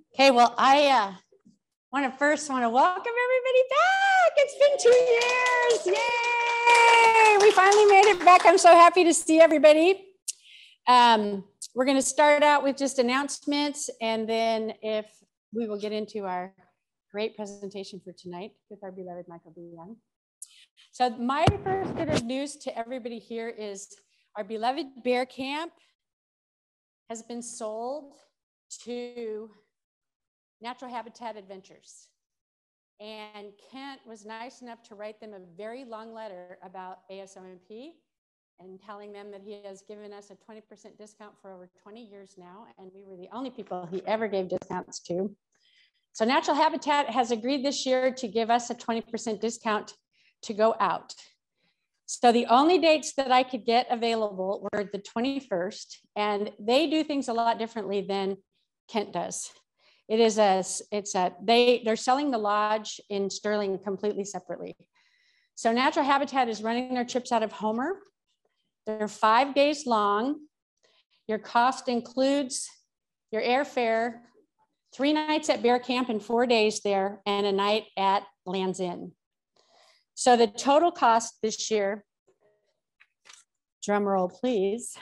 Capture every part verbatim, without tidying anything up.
Okay, well, I uh, want to first want to welcome everybody back. It's been two years. Yay! We finally made it back. I'm so happy to see everybody. Um, we're going to start out with just announcements, and then if we will get into our great presentation for tonight with our beloved Michael D. Young. So my first bit of news to everybody here is our beloved Bear Camp has been sold to Natural Habitat Adventures. And Kent was nice enough to write them a very long letter about A S O M P and telling them that he has given us a twenty percent discount for over twenty years now. And we were the only people he ever gave discounts to. So Natural Habitat has agreed this year to give us a twenty percent discount to go out. So the only dates that I could get available were the twenty-first, and they do things a lot differently than Kent does. It is a, it's a, they, they're selling the lodge in Sterling completely separately. So Natural Habitat is running their trips out of Homer. They're five days long. Your cost includes your airfare, three nights at Bear Camp and four days there, and a night at Land's End. So the total cost this year, drum roll please,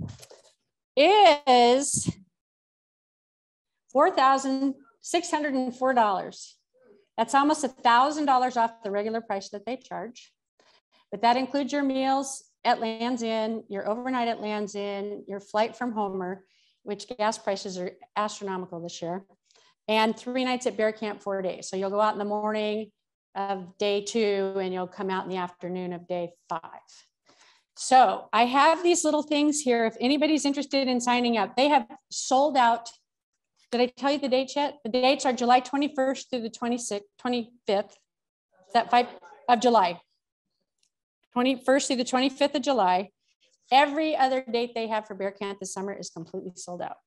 is four thousand six hundred four dollars. That's almost one thousand dollars off the regular price that they charge. But that includes your meals at Land's End, your overnight at Land's End, your flight from Homer, which gas prices are astronomical this year, and three nights at Bear Camp, four days. So you'll go out in the morning of day two and you'll come out in the afternoon of day five. So I have these little things here. If anybody's interested in signing up, they have sold out. Did I tell you the dates yet? The dates are July twenty-first through the twenty-sixth, twenty-fifth. Is that five of July? twenty-first through the twenty-fifth of July. Every other date they have for Bear Camp this summer is completely sold out.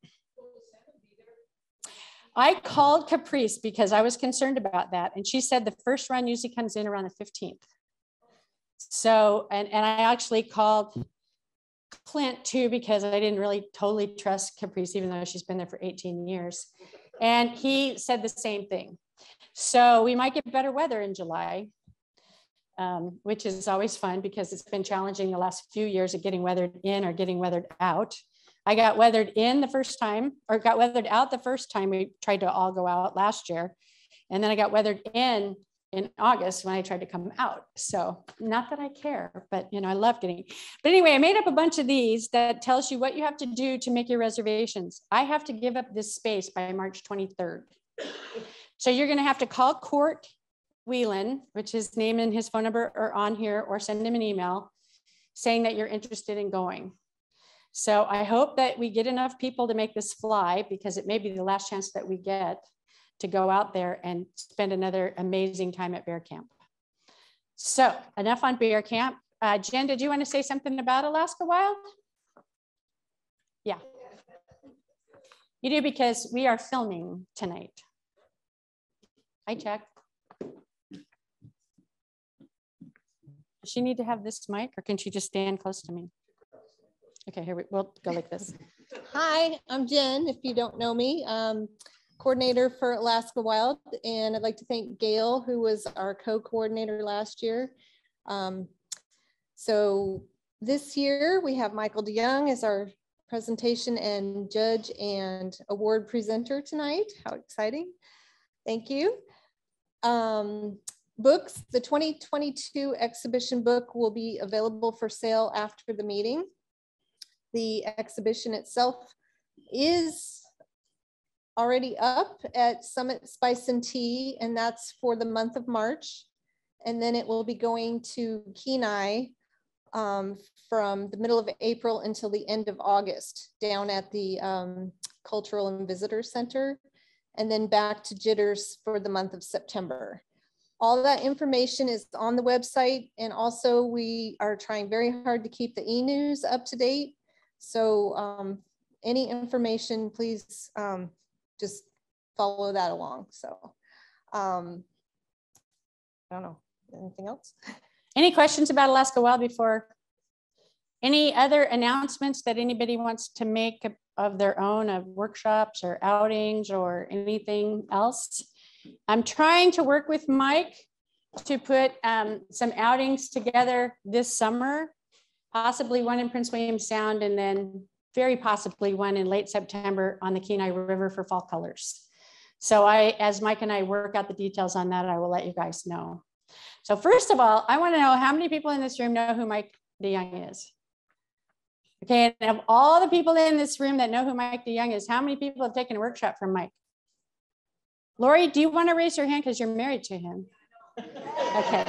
I called Caprice because I was concerned about that. And she said the first run usually comes in around the fifteenth. So, and, and I actually called Clint too, because I didn't really totally trust Caprice, even though she's been there for eighteen years. And he said the same thing. So we might get better weather in July, um, which is always fun because it's been challenging the last few years of getting weathered in or getting weathered out. I got weathered in the first time, or got weathered out the first time we tried to all go out last year. And then I got weathered in in August when I tried to come out. So not that I care, but you know, I love getting, but anyway, I made up a bunch of these that tells you what you have to do to make your reservations. I have to give up this space by March twenty-third. So you're gonna have to call Court Whelan, which his name and his phone number are on here, or send him an email saying that you're interested in going. So I hope that we get enough people to make this fly, because it may be the last chance that we get to go out there and spend another amazing time at Bear Camp. So enough on Bear Camp. Uh, Jen, did you want to say something about Alaska Wild? Yeah. You do, because we are filming tonight. Hi, Chuck. Does she need to have this mic, or can she just stand close to me? Okay, here we, we'll go like this. Hi, I'm Jen, if you don't know me, um, coordinator for Alaska Wild, and I'd like to thank Gail, who was our co-coordinator last year. Um, so this year we have Michael DeYoung as our presentation and judge and award presenter tonight. How exciting. Thank you. Um, books, the twenty twenty-two exhibition book will be available for sale after the meeting. The exhibition itself is already up at Summit Spice and Tea, and that's for the month of March. And then it will be going to Kenai um, from the middle of April until the end of August, down at the um, Cultural and Visitor Center, and then back to Jitters for the month of September. All that information is on the website, and also we are trying very hard to keep the e-news up to date. So um, any information, please um, just follow that along. So um, I don't know, anything else? Any questions about Alaska Wild before Any other announcements that anybody wants to make of their own, of workshops or outings or anything else? I'm trying to work with Mike to put um, some outings together this summer, possibly one in Prince William Sound, and then very possibly one in late September on the Kenai River for fall colors. So I, as Mike and I work out the details on that, I will let you guys know. So first of all, I want to know how many people in this room know who Mike DeYoung is? Okay, and of all the people in this room that know who Mike DeYoung is, how many people have taken a workshop from Mike? Lori, do you want to raise your hand because you're married to him? Okay.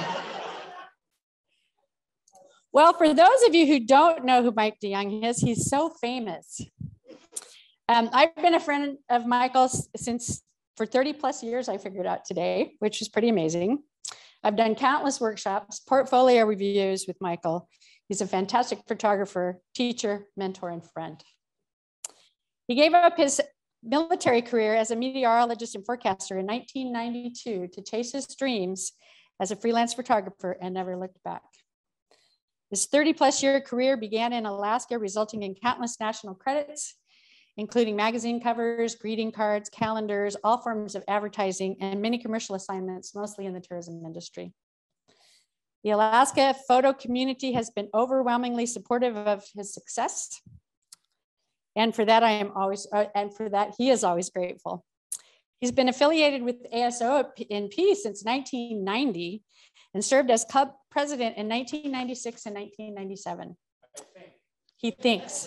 Well, for those of you who don't know who Mike DeYoung is, he's so famous. Um, I've been a friend of Michael's since for thirty plus years, I figured out today, which is pretty amazing. I've done countless workshops, portfolio reviews with Michael. He's a fantastic photographer, teacher, mentor, and friend. He gave up his military career as a meteorologist and forecaster in nineteen ninety-two to chase his dreams as a freelance photographer and never looked back. His thirty plus year career began in Alaska, resulting in countless national credits, including magazine covers, greeting cards, calendars, all forms of advertising, and many commercial assignments, mostly in the tourism industry. The Alaska photo community has been overwhelmingly supportive of his success. And for that, I am always, uh, and for that, he is always grateful. He's been affiliated with A S O N P since nineteen ninety and served as club president in nineteen ninety-six and nineteen ninety-seven. He thinks.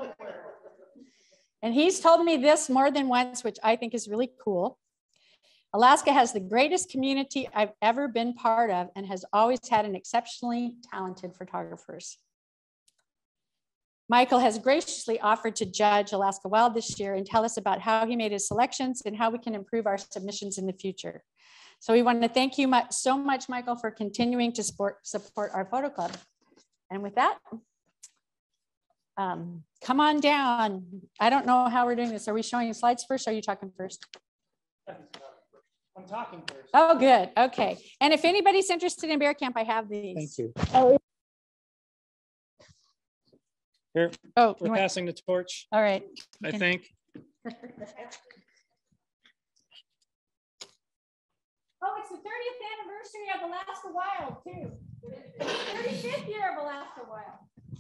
And he's told me this more than once, which I think is really cool. Alaska has the greatest community I've ever been part of and has always had an exceptionally talented photographers. Michael has graciously offered to judge Alaska Wild this year and tell us about how he made his selections and how we can improve our submissions in the future. So we want to thank you much, so much, Michael, for continuing to support, support our photo club. And with that, um, come on down. I don't know how we're doing this. Are we showing slides first or are you talking first? I'm talking first. Oh, good. Okay. And if anybody's interested in Bear Camp, I have these. Thank you. Oh, Here, oh we're passing the torch. All right. I think. Oh, it's the thirtieth anniversary of Alaska Wild, too. thirty-fifth year of Alaska Wild.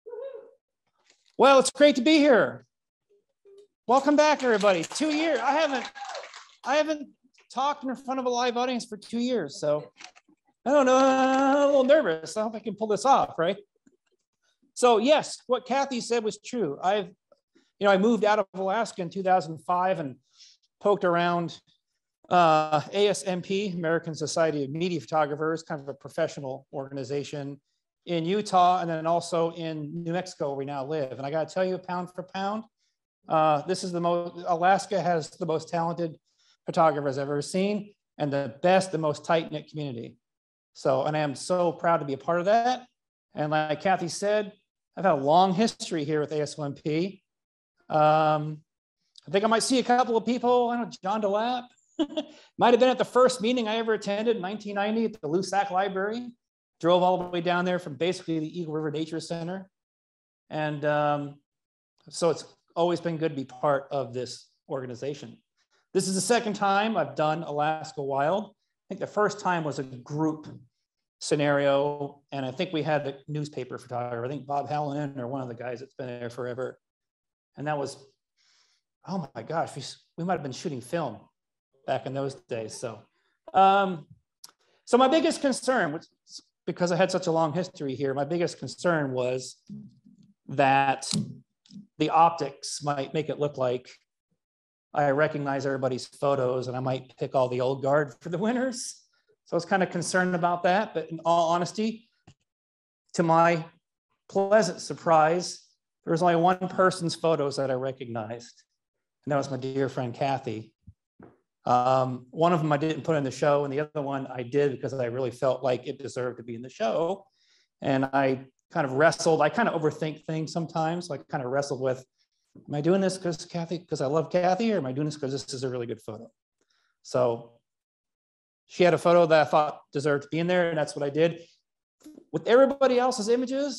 Well, it's great to be here. Welcome back, everybody. Two years. I haven't, I haven't talked in front of a live audience for two years, so I don't know. I'm a little nervous. I hope I can pull this off, right? So yes, what Kathy said was true. I've, you know, I moved out of Alaska in two thousand five and poked around uh, A S M P, American Society of Media Photographers, kind of a professional organization in Utah, and then also in New Mexico, where we now live. And I got to tell you, pound for pound, uh, this is the most, Alaska has the most talented photographers I've ever seen, and the best, the most tight-knit community. So, and I am so proud to be a part of that. And like Kathy said, I've had a long history here with A S O N P. Um, I think I might see a couple of people. I don't know, John DeLapp. Might have been at the first meeting I ever attended in nineteen ninety at the Lusac Library. Drove all the way down there from basically the Eagle River Nature Center. And um, so it's always been good to be part of this organization. This is the second time I've done Alaska Wild. I think the first time was a group scenario, and I think we had a newspaper photographer, I think Bob Hallinan or one of the guys that's been there forever. And that was, oh my gosh, we, we might have been shooting film back in those days. So, um, so my biggest concern, which, because I had such a long history here, my biggest concern was that the optics might make it look like I recognize everybody's photos and I might pick all the old guard for the winners. So I was kind of concerned about that, but in all honesty, to my pleasant surprise, there was only one person's photos that I recognized, and that was my dear friend, Kathy. Um, one of them I didn't put in the show, and the other one I did because I really felt like it deserved to be in the show. And I kind of wrestled, I kind of overthink things sometimes, so I kind of wrestled with, am I doing this because Kathy, because I love Kathy, or am I doing this because this is a really good photo? So she had a photo that I thought deserved to be in there, and that's what I did. With everybody else's images,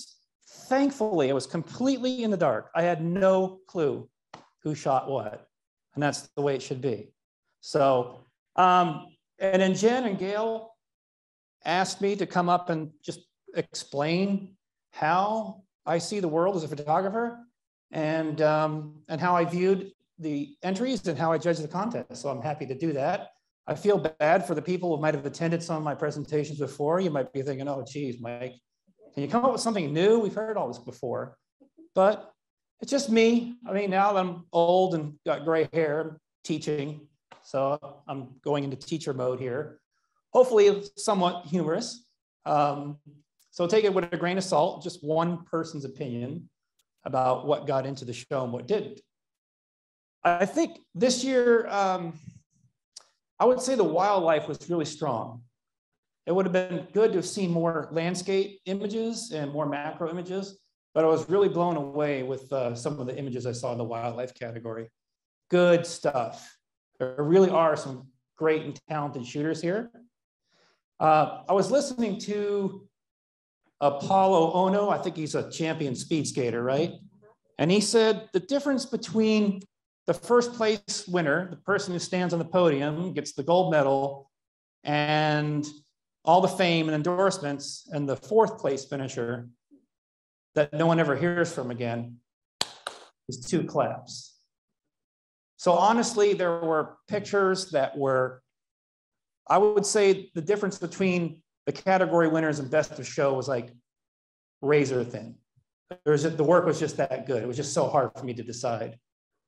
Thankfully, I was completely in the dark. I had no clue who shot what, and that's the way it should be. So, um, and then Jen and Gail asked me to come up and just explain how I see the world as a photographer, and um, and how I viewed the entries and how I judged the contest. So I'm happy to do that. I feel bad for the people who might have attended some of my presentations before. You might be thinking, oh, geez, Mike, can you come up with something new? We've heard all this before. But it's just me. I mean, now that I'm old and got gray hair, I'm teaching. So I'm going into teacher mode here. Hopefully somewhat humorous. Um, so take it with a grain of salt, just one person's opinion about what got into the show and what didn't. I think this year, um, I would say the wildlife was really strong. It would have been good to have seen more landscape images and more macro images, but I was really blown away with uh, some of the images I saw in the wildlife category. Good stuff. There really are some great and talented shooters here. Uh, I was listening to Apollo Ono. I think he's a champion speed skater, right? And he said the difference between the first place winner, the person who stands on the podium, gets the gold medal and all the fame and endorsements, and the fourth place finisher that no one ever hears from again is two claps. So honestly, there were pictures that were, I would say the difference between the category winners and best of show was like razor thin. There's, the work was just that good. It was just so hard for me to decide.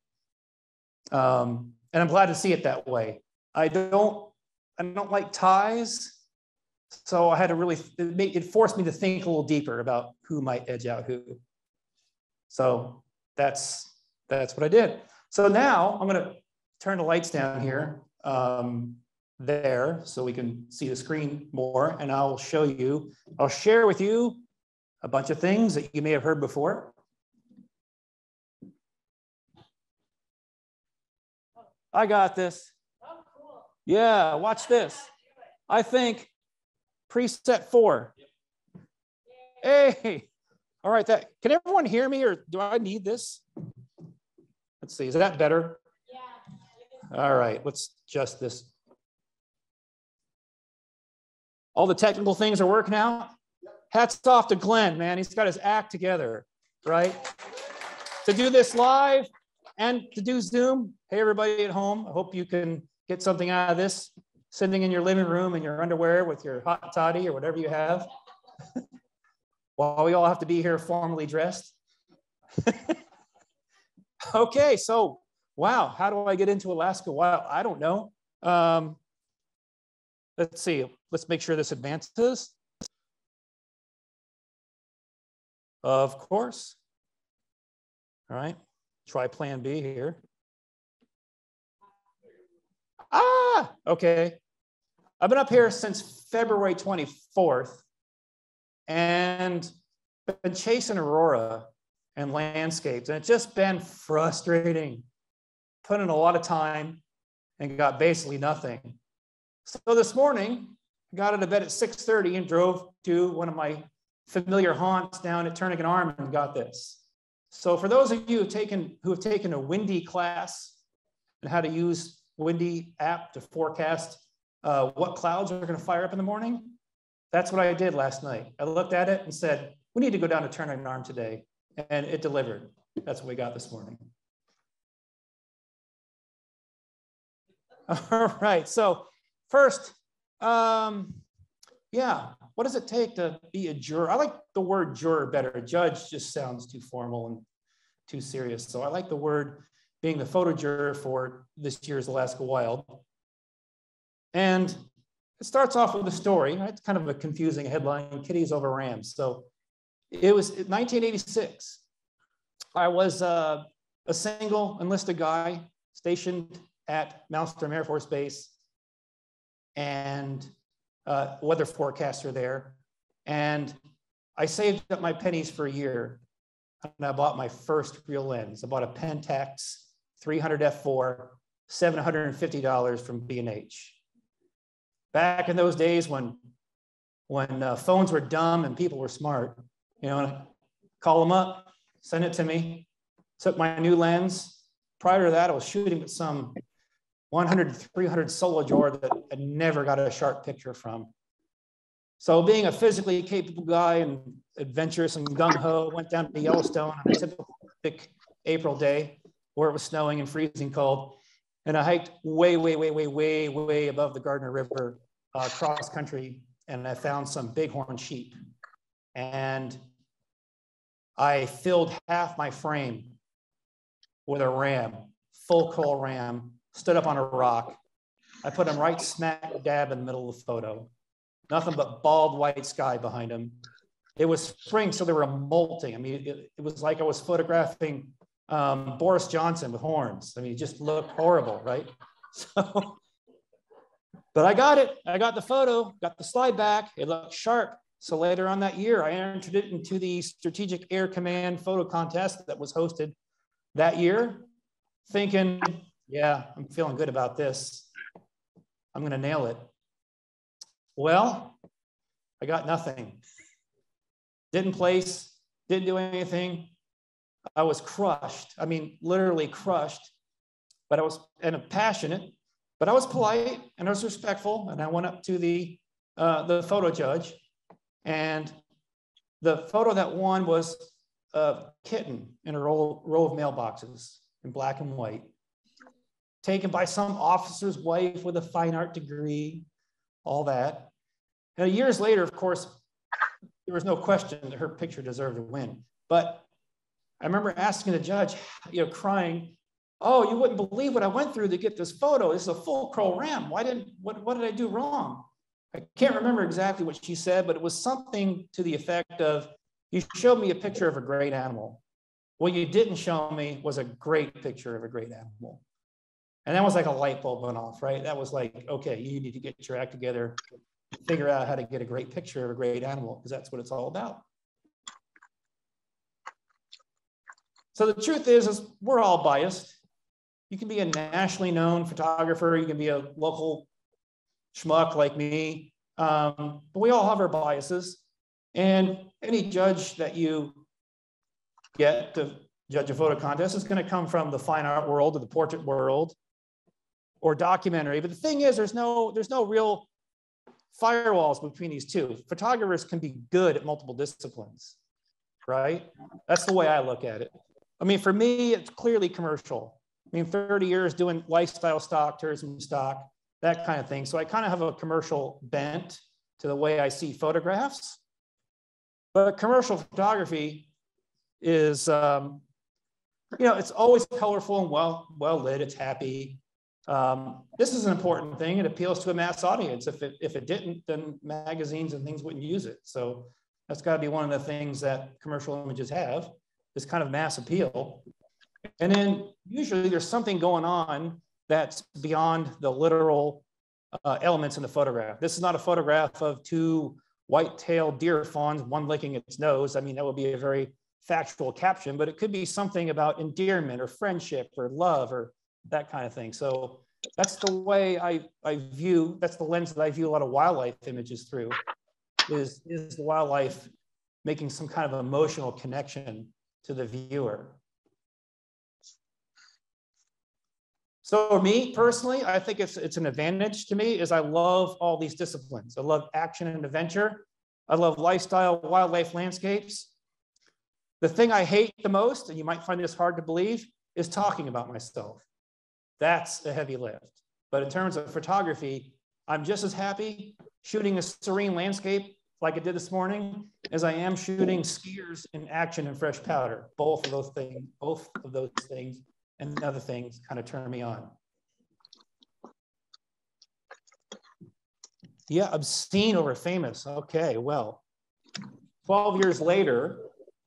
Um, and I'm glad to see it that way. I don't, I don't like ties. So I had to really, it, made, it forced me to think a little deeper about who might edge out who. So that's, that's what I did. So now I'm gonna turn the lights down here, um, there, so we can see the screen more, and I'll show you, I'll share with you a bunch of things that you may have heard before. I got this. Oh, cool. Yeah, watch this. I think preset four. Hey, all right, that, can everyone hear me, or do I need this? Let's see, is that better? Yeah. All right, let's adjust this. All the technical things are working out. Hats off to Glenn, man. He's got his act together, right? To do this live and to do Zoom. Hey, everybody at home. I hope you can get something out of this, sitting in your living room in your underwear with your hot toddy or whatever you have, while we all have to be here formally dressed. Okay, so, wow, how do I get into Alaska Wild? I don't know. Um, let's see, let's make sure this advances. Of course. All right, try plan B here. Ah, okay. I've been up here since February twenty-fourth and been chasing aurora and landscapes, and it's just been frustrating. Put in a lot of time and got basically nothing. So this morning, I got out of bed at six thirty and drove to one of my familiar haunts down at Turnagain Arm and got this. So for those of you who have taken, who have taken a Windy class and how to use Windy app to forecast uh, what clouds are going to fire up in the morning, that's what I did last night. I looked at it and said, we need to go down to Turnagain Arm today, and it delivered. That's what we got this morning. All right, so first, um, yeah, what does it take to be a juror? I like the word juror better. A judge just sounds too formal and too serious. So I like the word being the photo juror for this year's Alaska Wild. And it starts off with a story. It's kind of a confusing headline, Kitties Over Rams. So it was nineteen eighty-six. I was uh, a single enlisted guy stationed at Malmstrom Air Force Base and uh, weather forecaster there. And I saved up my pennies for a year and I bought my first real lens. I bought a Pentax three hundred F four, seven hundred fifty dollars from B and H. Back in those days when, when uh, phones were dumb and people were smart, you know, call them up, send it to me. Took my new lens. Prior to that, I was shooting with some one hundred to three hundred solo drawer that I never got a sharp picture from. So being a physically capable guy and adventurous and gung-ho, went down to Yellowstone on a typical April day where it was snowing and freezing cold. And I hiked way, way, way, way, way, way above the Gardner River uh, cross country. And I found some bighorn sheep. And I filled half my frame with a ram, full coal ram, stood up on a rock. I put him right smack dab in the middle of the photo. Nothing but bald white sky behind him. It was spring, so they were molting. I mean, it, it was like I was photographing um, Boris Johnson with horns. I mean, it just looked horrible, right? So, but I got it. I got the photo, got the slide back. It looked sharp. So later on that year, I entered it into the Strategic Air Command photo contest that was hosted that year, thinking, yeah, I'm feeling good about this. I'm going to nail it. Well, I got nothing. Didn't place, didn't do anything. I was crushed. I mean, literally crushed, but I was, and passionate, but I was polite and I was respectful. And I went up to the, uh, the photo judge, and the photo that won was a kitten in a row, row of mailboxes in black and white, taken by some officer's wife with a fine art degree, all that. And years later, of course, there was no question that her picture deserved to win. But I remember asking the judge, you know, crying, oh, you wouldn't believe what I went through to get this photo. This is a full coal ram. Why didn't, what, what did I do wrong? I can't remember exactly what she said, but it was something to the effect of, you showed me a picture of a great animal. What you didn't show me was a great picture of a great animal. And that was like a light bulb went off, right? That was like, okay, you need to get your act together, figure out how to get a great picture of a great animal, because that's what it's all about. So the truth is, is we're all biased. You can be a nationally known photographer, you can be a local schmuck like me, um, but we all have our biases. And any judge that you get to judge a photo contest is going to come from the fine art world or the portrait world or documentary. But the thing is, there's no, there's no real firewalls between these two. Photographers can be good at multiple disciplines, right? That's the way I look at it. I mean, for me, it's clearly commercial. I mean, thirty years doing lifestyle stock, tourism stock, that kind of thing. So I kind of have a commercial bent to the way I see photographs. But commercial photography is, um, you know, it's always colorful and well, well lit, it's happy. Um, this is an important thing. It appeals to a mass audience. If it, if it didn't, then magazines and things wouldn't use it. So that's got to be one of the things that commercial images have, this kind of mass appeal. And then usually there's something going on that's beyond the literal uh, elements in the photograph. This is not a photograph of two white-tailed deer fawns, one licking its nose. I mean, that would be a very factual caption, but it could be something about endearment or friendship or love or that kind of thing. So that's the way I, I view, that's the lens that I view a lot of wildlife images through, is, is the wildlife making some kind of emotional connection to the viewer. So for me personally, I think it's, it's an advantage to me is I love all these disciplines. I love action and adventure. I love lifestyle, wildlife landscapes. The thing I hate the most, and you might find this hard to believe, is talking about myself. That's a heavy lift. But in terms of photography, I'm just as happy shooting a serene landscape like I did this morning as I am shooting skiers in action and fresh powder. Both of those things, both of those things and other things kind of turn me on. Yeah, obscene over famous. Okay, well, twelve years later,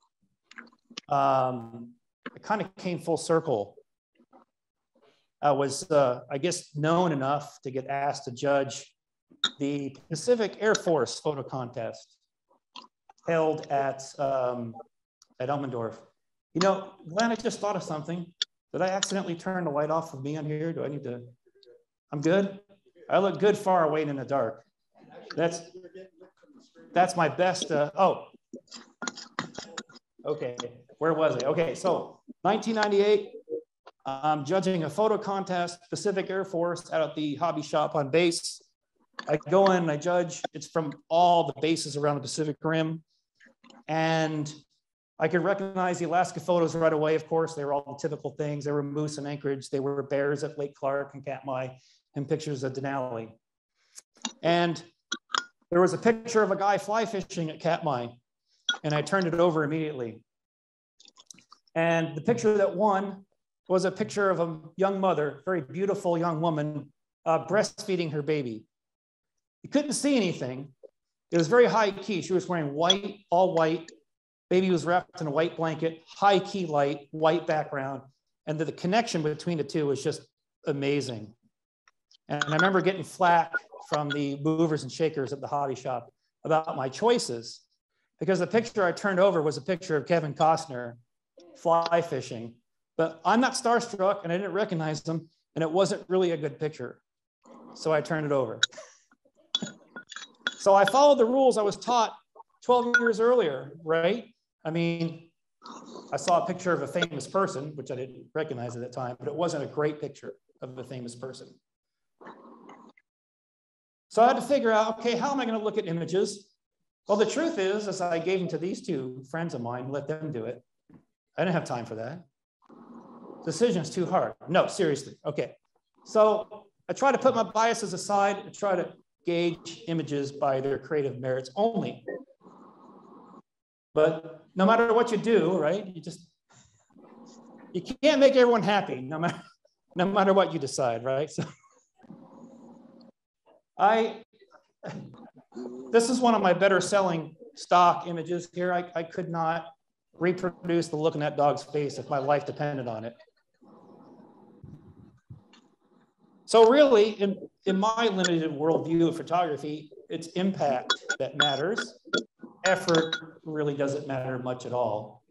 um, it kind of came full circle. I was, uh, I guess, known enough to get asked to judge the Pacific Air Force photo contest held at, um, at Elmendorf. You know, Glenn, I just thought of something. Did I accidentally turn the light off of me on here? Do I need to? I'm good? I look good far away in the dark. That's, that's my best. Uh, oh, Okay, where was I? Okay, so nineteen ninety-eight, I'm judging a photo contest, Pacific Air Force, out at the hobby shop on base. I go in and I judge. It's from all the bases around the Pacific Rim. And I could recognize the Alaska photos right away, of course. They were all the typical things. There were moose in Anchorage. They were bears at Lake Clark and Katmai, and pictures of Denali. And there was a picture of a guy fly fishing at Katmai, and I turned it over immediately. And the picture that won was a picture of a young mother, very beautiful young woman, uh, breastfeeding her baby. You couldn't see anything. It was very high key. She was wearing white, all white. Baby was wrapped in a white blanket, high key light, white background. And the, the connection between the two was just amazing. And I remember getting flack from the movers and shakers at the hobby shop about my choices, because the picture I turned over was a picture of Kevin Costner fly fishing. But I'm not starstruck and I didn't recognize him, and it wasn't really a good picture. So I turned it over. So I followed the rules I was taught twelve years earlier, right? I mean, I saw a picture of a famous person, which I didn't recognize at the time, but it wasn't a great picture of a famous person. So I had to figure out, okay, how am I going to look at images? Well, the truth is, as I gave them to these two friends of mine, let them do it. I didn't have time for that. Decision's too hard. No, seriously. Okay. So I try to put my biases aside and try to gauge images by their creative merits only. But no matter what you do, right, you just, you can't make everyone happy no matter, no matter what you decide, right? So I, this is one of my better selling stock images here. I, I could not reproduce the look in that dog's face if my life depended on it. So really, in, in my limited worldview of photography, it's impact that matters. Effort really doesn't matter much at all.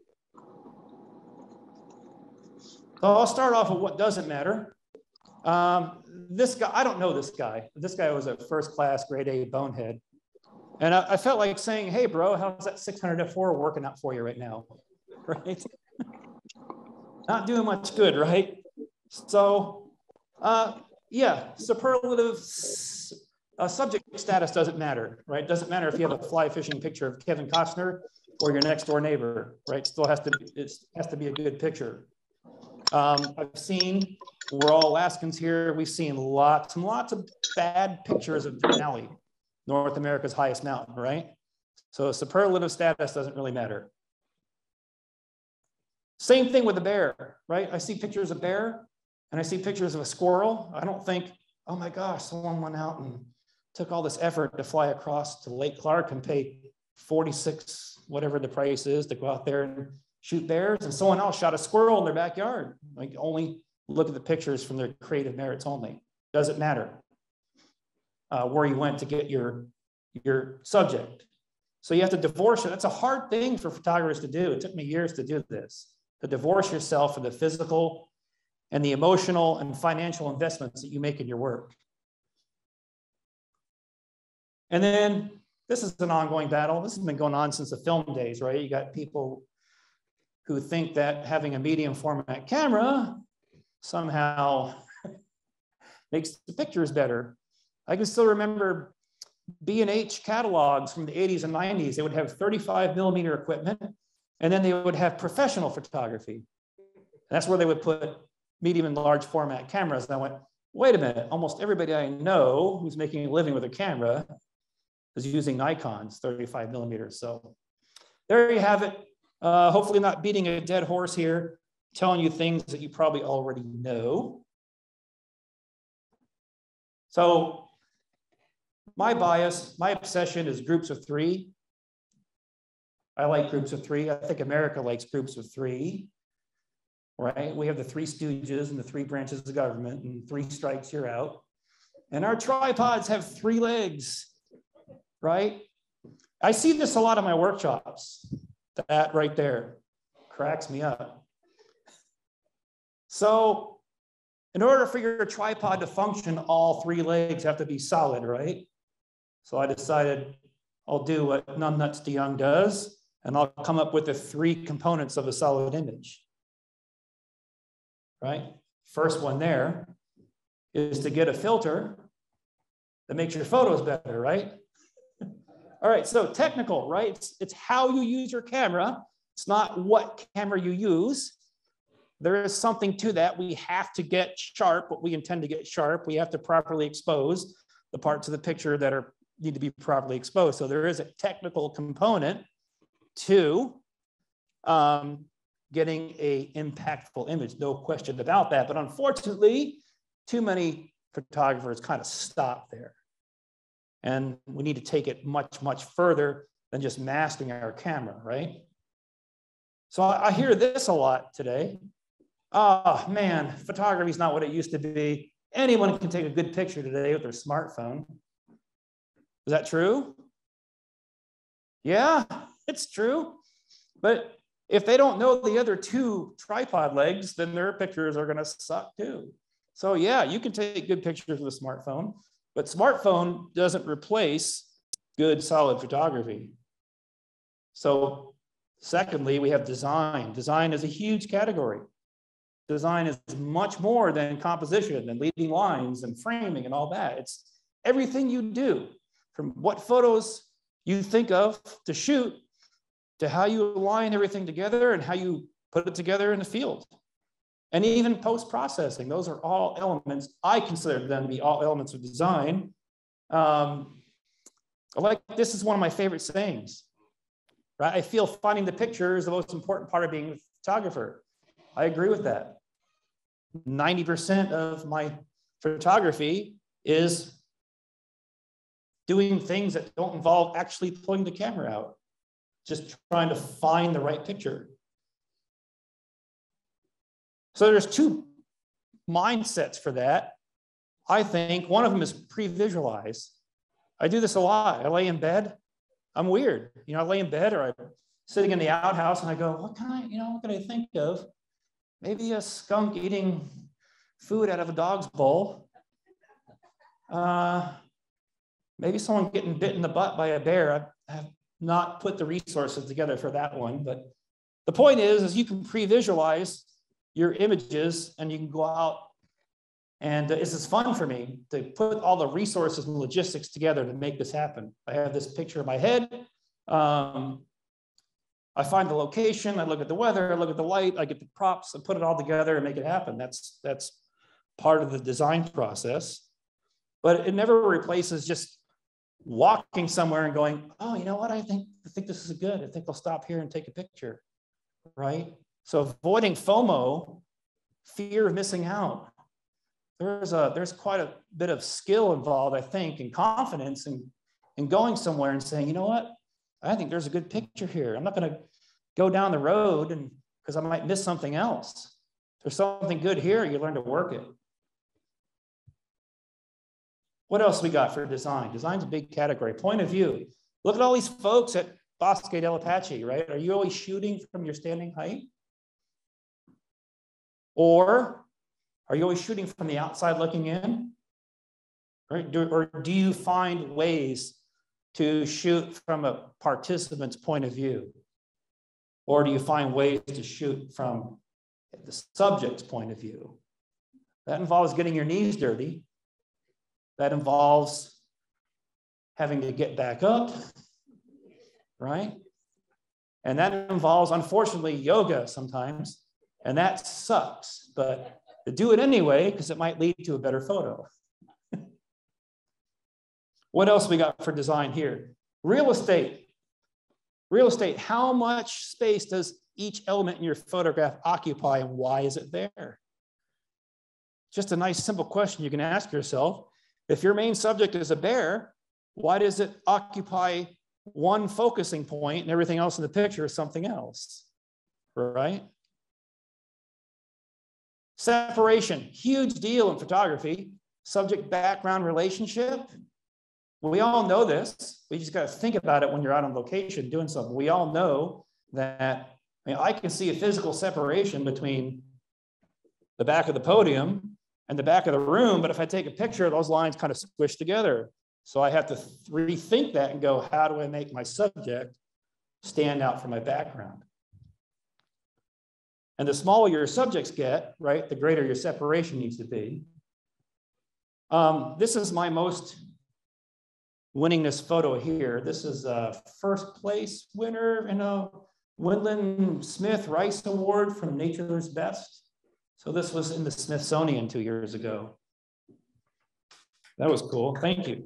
So I'll start off with what doesn't matter. Um, this guy, I don't know this guy. This guy was a first class grade A bonehead. And I, I felt like saying, hey bro, how's that six hundred F four working out for you right now? Right? Not doing much good, right? So uh, yeah, superlative uh, subject status doesn't matter, right? Doesn't matter if you have a fly fishing picture of Kevin Costner or your next door neighbor, right? Still has to, it has to be a good picture. Um, I've seen, we're all Alaskans here, we've seen lots and lots of bad pictures of Denali, North America's highest mountain, right? So superlative status doesn't really matter. Same thing with the bear, right? I see pictures of bear and I see pictures of a squirrel. I don't think, oh my gosh, someone went out and took all this effort to fly across to Lake Clark and pay forty-six, whatever the price is, to go out there and shoot bears, and someone else shot a squirrel in their backyard. Like, only look at the pictures from their creative merits only. Doesn't matter uh, where you went to get your, your subject. So you have to divorce it. That's a hard thing for photographers to do. It took me years to do this, to divorce yourself from the physical and the emotional and financial investments that you make in your work. And then this is an ongoing battle. This has been going on since the film days, right? You got people who think that having a medium format camera somehow makes the pictures better. I can still remember B and H catalogs from the eighties and nineties. They would have thirty-five millimeter equipment, and then they would have professional photography. And that's where they would put medium and large format cameras. And I went, wait a minute, almost everybody I know who's making a living with a camera is using Nikon's thirty-five millimeters. So there you have it. Uh, hopefully not beating a dead horse here, telling you things that you probably already know. So my bias, my obsession is groups of three. I like groups of three. I think America likes groups of three, right? We have the three stooges and the three branches of government, and three strikes, you're out. And our tripods have three legs, right? I see this a lot in my workshops. That right there cracks me up. So in order for your tripod to function, all three legs have to be solid, right? So I decided I'll do what Numbnuts DeYoung does. and I'll come up with the three components of a solid image, right? First one there is to get a filter that makes your photos better, right? All right, so technical, right? It's, it's how you use your camera. It's not what camera you use. There is something to that. We have to get sharp, what we intend to get sharp. We have to properly expose the parts of the picture that are need to be properly exposed. So there is a technical component to um, getting a impactful image, no question about that. But unfortunately, too many photographers kind of stop there. And we need to take it much, much further than just mastering our camera, right? So I, I hear this a lot today. Oh man, photography is not what it used to be. Anyone can take a good picture today with their smartphone. Is that true? Yeah, it's true. But if they don't know the other two tripod legs, then their pictures are gonna suck too. So yeah, you can take good pictures with a smartphone, but smartphone doesn't replace good, solid photography. So secondly, we have design. Design is a huge category. Design is much more than composition and leading lines and framing and all that. It's everything you do, from what photos you think of to shoot, to how you align everything together and how you put it together in the field. And even post-processing, those are all elements. I consider them to be all elements of design. Um, like, this is one of my favorite sayings, right? I feel finding the picture is the most important part of being a photographer. I agree with that. ninety percent of my photography is doing things that don't involve actually pulling the camera out, just trying to find the right picture. So there's two mindsets for that. I think one of them is pre-visualize. I do this a lot. I lay in bed. I'm weird. You know, I lay in bed or I'm sitting in the outhouse and I go, what can I, you know, what can I think of? Maybe a skunk eating food out of a dog's bowl. Uh, maybe someone getting bit in the butt by a bear. I have not put the resources together for that one, but the point is, is you can pre-visualize your images and you can go out and this is fun for me to put all the resources and logistics together to make this happen. I have this picture in my head. Um, I find the location, I look at the weather, I look at the light, I get the props, I put it all together and make it happen. That's, that's part of the design process. But it never replaces just walking somewhere and going, oh, you know what, I think, I think this is good. I think I'll stop here and take a picture, right? So avoiding FOMO, fear of missing out. There's, a, there's quite a bit of skill involved, I think, and confidence in, in going somewhere and saying, you know what, I think there's a good picture here. I'm not going to go down the road and because I might miss something else. There's something good here. You learn to work it. What else we got for design? Design's a big category. Point of view. Look at all these folks at Bosque del Apache, right? Are you always shooting from your standing height? Or are you always shooting from the outside looking in? Right? Do, or do you find ways to shoot from a participant's point of view? Or do you find ways to shoot from the subject's point of view? That involves getting your knees dirty. That involves having to get back up, right? And that involves, unfortunately, yoga sometimes, and that sucks, but to do it anyway, because it might lead to a better photo. What else we got for design here? Real estate. Real estate, how much space does each element in your photograph occupy and why is it there? Just a nice simple question you can ask yourself. If your main subject is a bear, why does it occupy one focusing point and everything else in the picture is something else, right? Separation, huge deal in photography. Subject background relationship. We all know this. We just got to think about it when you're out on location doing something. We all know that, I mean, I can see a physical separation between the back of the podium and the back of the room, but if I take a picture, those lines kind of squish together. So I have to rethink that and go, how do I make my subject stand out from my background. And the smaller your subjects get, right, the greater your separation needs to be. Um, this is my most winningness photo here. This is a first place winner in a Windland Smith Rice Award from Nature's Best. So this was in the Smithsonian two years ago. That was cool, thank you.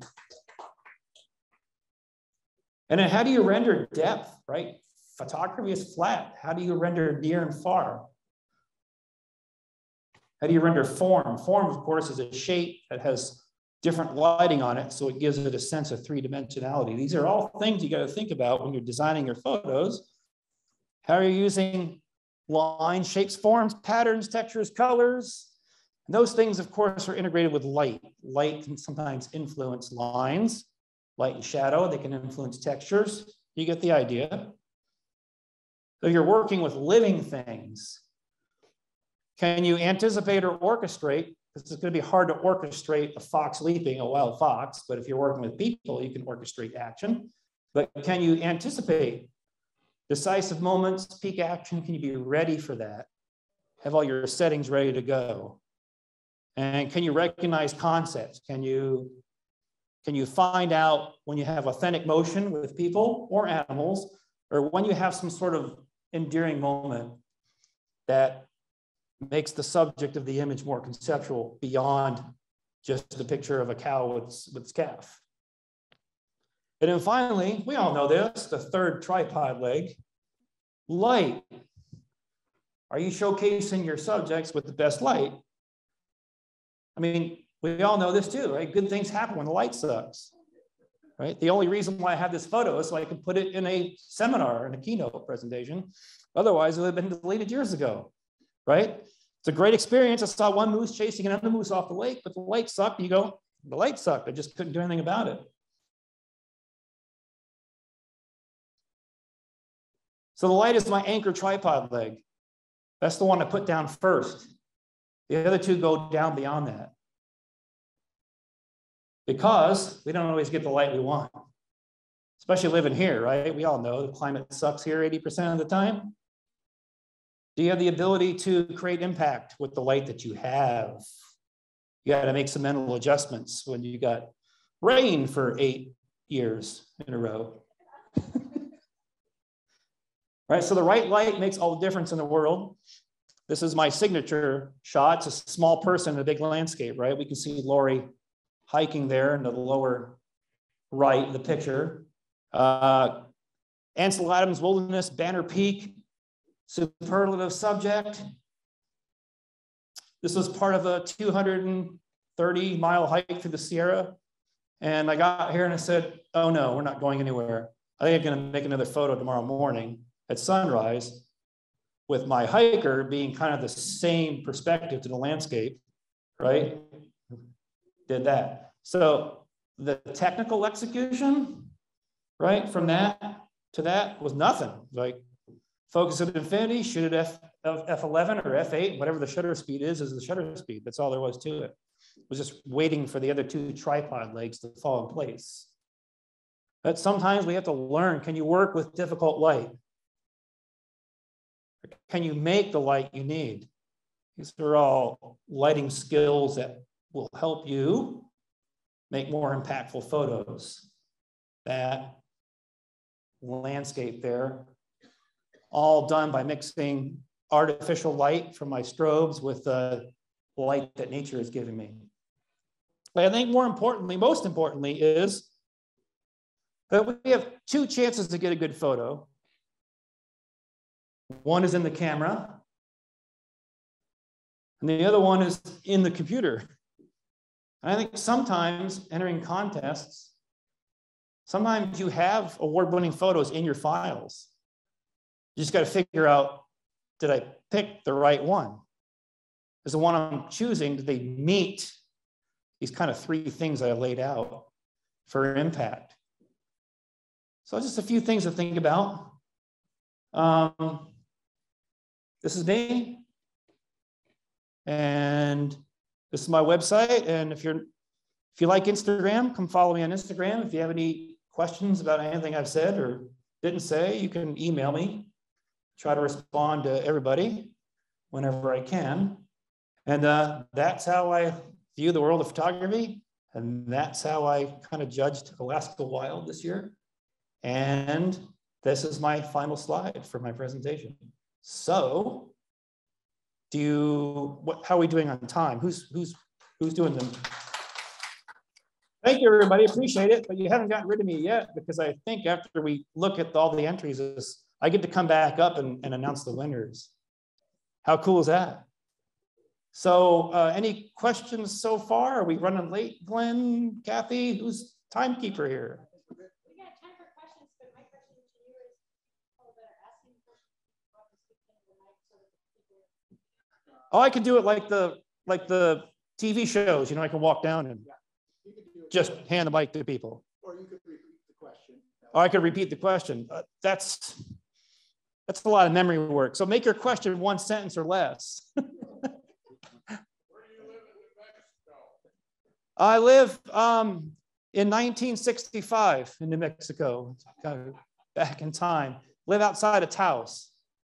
And then how do you render depth, right? Photography is flat. How do you render near and far? How do you render form? Form, of course, is a shape that has different lighting on it, so it gives it a sense of three-dimensionality. These are all things you got to think about when you're designing your photos. How are you using lines, shapes, forms, patterns, textures, colors? And those things, of course, are integrated with light. Light can sometimes influence lines, light and shadow. They can influence textures. You get the idea. So you're working with living things. Can you anticipate or orchestrate? It's going to be hard to orchestrate a fox leaping, a wild fox, but if you're working with people, you can orchestrate action. But can you anticipate decisive moments, peak action? Can you be ready for that? Have all your settings ready to go? And can you recognize concepts? Can you, can you find out when you have authentic motion with people or animals, or when you have some sort of endearing moment that makes the subject of the image more conceptual beyond just the picture of a cow with, with its calf? And then finally, we all know this, the third tripod leg, light. Are you showcasing your subjects with the best light? I mean, we all know this too, right? Good things happen when the light sucks, right? The only reason why I have this photo is so I can put it in a seminar, in a keynote presentation. Otherwise, it would have been deleted years ago, right? It's a great experience. I saw one moose chasing another moose off the lake, but the light sucked. You go, the light sucked. I just couldn't do anything about it. So the light is my anchor tripod leg. That's the one I put down first. The other two go down beyond that. Because we don't always get the light we want, especially living here, right? We all know the climate sucks here eighty percent of the time. Do you have the ability to create impact with the light that you have? You got to make some mental adjustments when you got rain for eight years in a row. Right, so the right light makes all the difference in the world. This is my signature shot. It's a small person in a big landscape, right? We can see Lori hiking there in the lower right of the picture. Uh, Ansel Adams Wilderness, Banner Peak, superlative subject. This was part of a two hundred thirty mile hike through the Sierra. And I got here and I said, oh no, we're not going anywhere. I think I'm gonna make another photo tomorrow morning at sunrise with my hiker being kind of the same perspective to the landscape, right? Did that. So the technical execution, right, from that to that was nothing. Like focus at infinity, shoot at F eleven or F eight, whatever the shutter speed is, is the shutter speed. That's all there was to it. It was just waiting for the other two tripod legs to fall in place. But sometimes we have to learn, can you work with difficult light? Can you make the light you need? These are all lighting skills that will help you make more impactful photos. That landscape there, all done by mixing artificial light from my strobes with the light that nature is giving me. But I think more importantly, most importantly, is that we have two chances to get a good photo. One is in the camera, and the other one is in the computer. And I think sometimes entering contests, sometimes you have award-winning photos in your files. You just got to figure out, did I pick the right one? Is the one I'm choosing, did they meet these kind of three things I laid out for impact? So just a few things to think about. Um, this is me. And this is my website. And if you're if you like Instagram, come follow me on Instagram. If you have any questions about anything I've said or didn't say, you can email me. Try to respond to everybody whenever I can. And uh, that's how I view the world of photography. And that's how I kind of judged Alaska Wild this year. And this is my final slide for my presentation. So, do you, what, how are we doing on time? Who's, who's, who's doing them? Thank you, everybody, appreciate it. But you haven't gotten rid of me yet, because I think after we look at all the entries, I get to come back up and, and announce the winners. How cool is that? So uh, any questions so far? Are we running late? Glenn, Kathy, who's timekeeper here? We got time for questions, but my question to you is, people that are asking questions, oh, I could do it like the like the T V shows. You know, I can walk down and yeah, just hand the mic to people. Or you could repeat the question. Or I could repeat the question. Uh, that's that's a lot of memory work. So make your question one sentence or less. I live um, in nineteen sixty-five in New Mexico, kind of back in time. Live outside of Taos.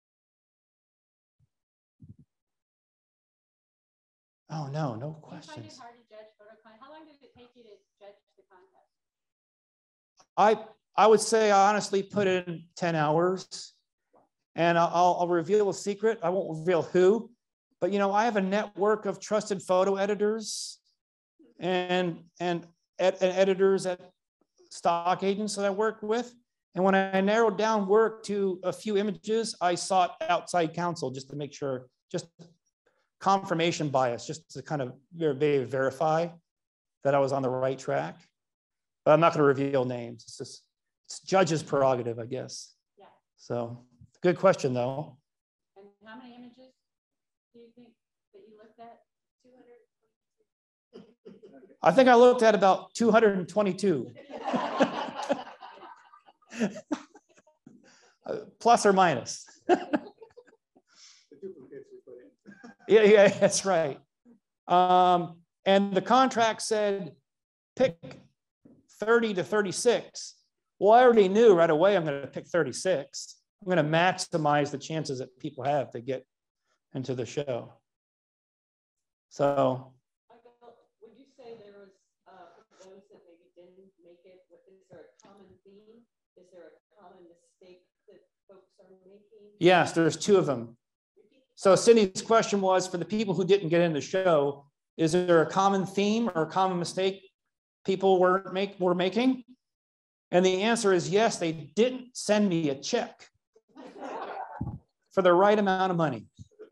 Oh, no, no questions. hard to judge photocon. How long did it take you to judge the contest? I, I would say I honestly put in ten hours. And I'll, I'll reveal a secret. I won't reveal who. But, you know, I have a network of trusted photo editors and and, ed, and editors at stock agents that I work with. And when I narrowed down work to a few images, I sought outside counsel just to make sure, just confirmation bias, just to kind of very verify that I was on the right track. But I'm not going to reveal names. It's just, it's judge's prerogative, I guess. Yeah. So good question, though. And how many images do you think that you looked at? two hundred? I think I looked at about two hundred twenty-two. Plus or minus. yeah, yeah, that's right. Um, and the contract said pick thirty to thirty-six. Well, I already knew right away I'm going to pick thirty-six. I'm going to maximize the chances that people have to get into the show. So, Michael, would you say there was uh, those that maybe didn't make it? Is there a common theme? Is there a common mistake that folks are making? yes, there's two of them. So Cindy's question was, for the people who didn't get in the show, is there a common theme or a common mistake people were, make, were making? And the answer is yes, they didn't send me a check for the right amount of money.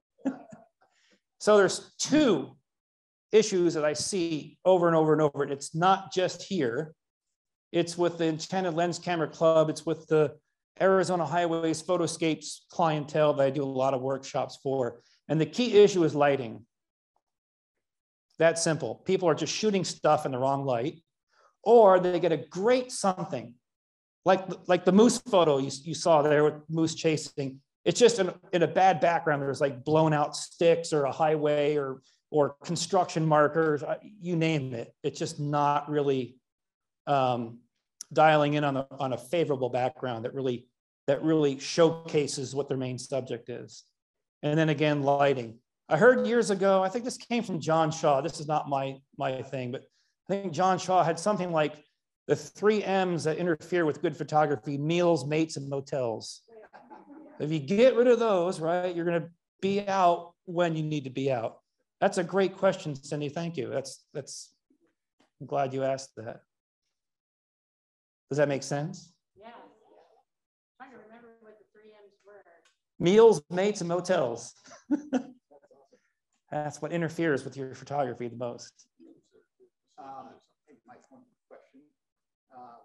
So there's two issues that I see over and over and over. And it's not just here. It's with the Enchanted Lens Camera Club. It's with the Arizona Highways Photoscapes clientele that I do a lot of workshops for. And the key issue is lighting. That simple. People are just shooting stuff in the wrong light, or they get a great something, like, like the moose photo you, you saw there with moose chasing. It's just in, in a bad background. There's like blown out sticks or a highway or, or construction markers, you name it. It's just not really um, dialing in on a, on a favorable background that really, that really showcases what their main subject is. And then again, lighting. I heard years ago, I think this came from John Shaw. This is not my, my thing, but I think John Shaw had something like the three M's that interfere with good photography: meals, mates, and motels. If you get rid of those, right, you're going to be out when you need to be out. That's a great question, Cindy. Thank you. That's, that's, I'm glad you asked that. Does that make sense? Yeah. I'm trying to remember what the three M's were. Meals, mates, and motels. That's what interferes with your photography the most. Um, my question. Uh,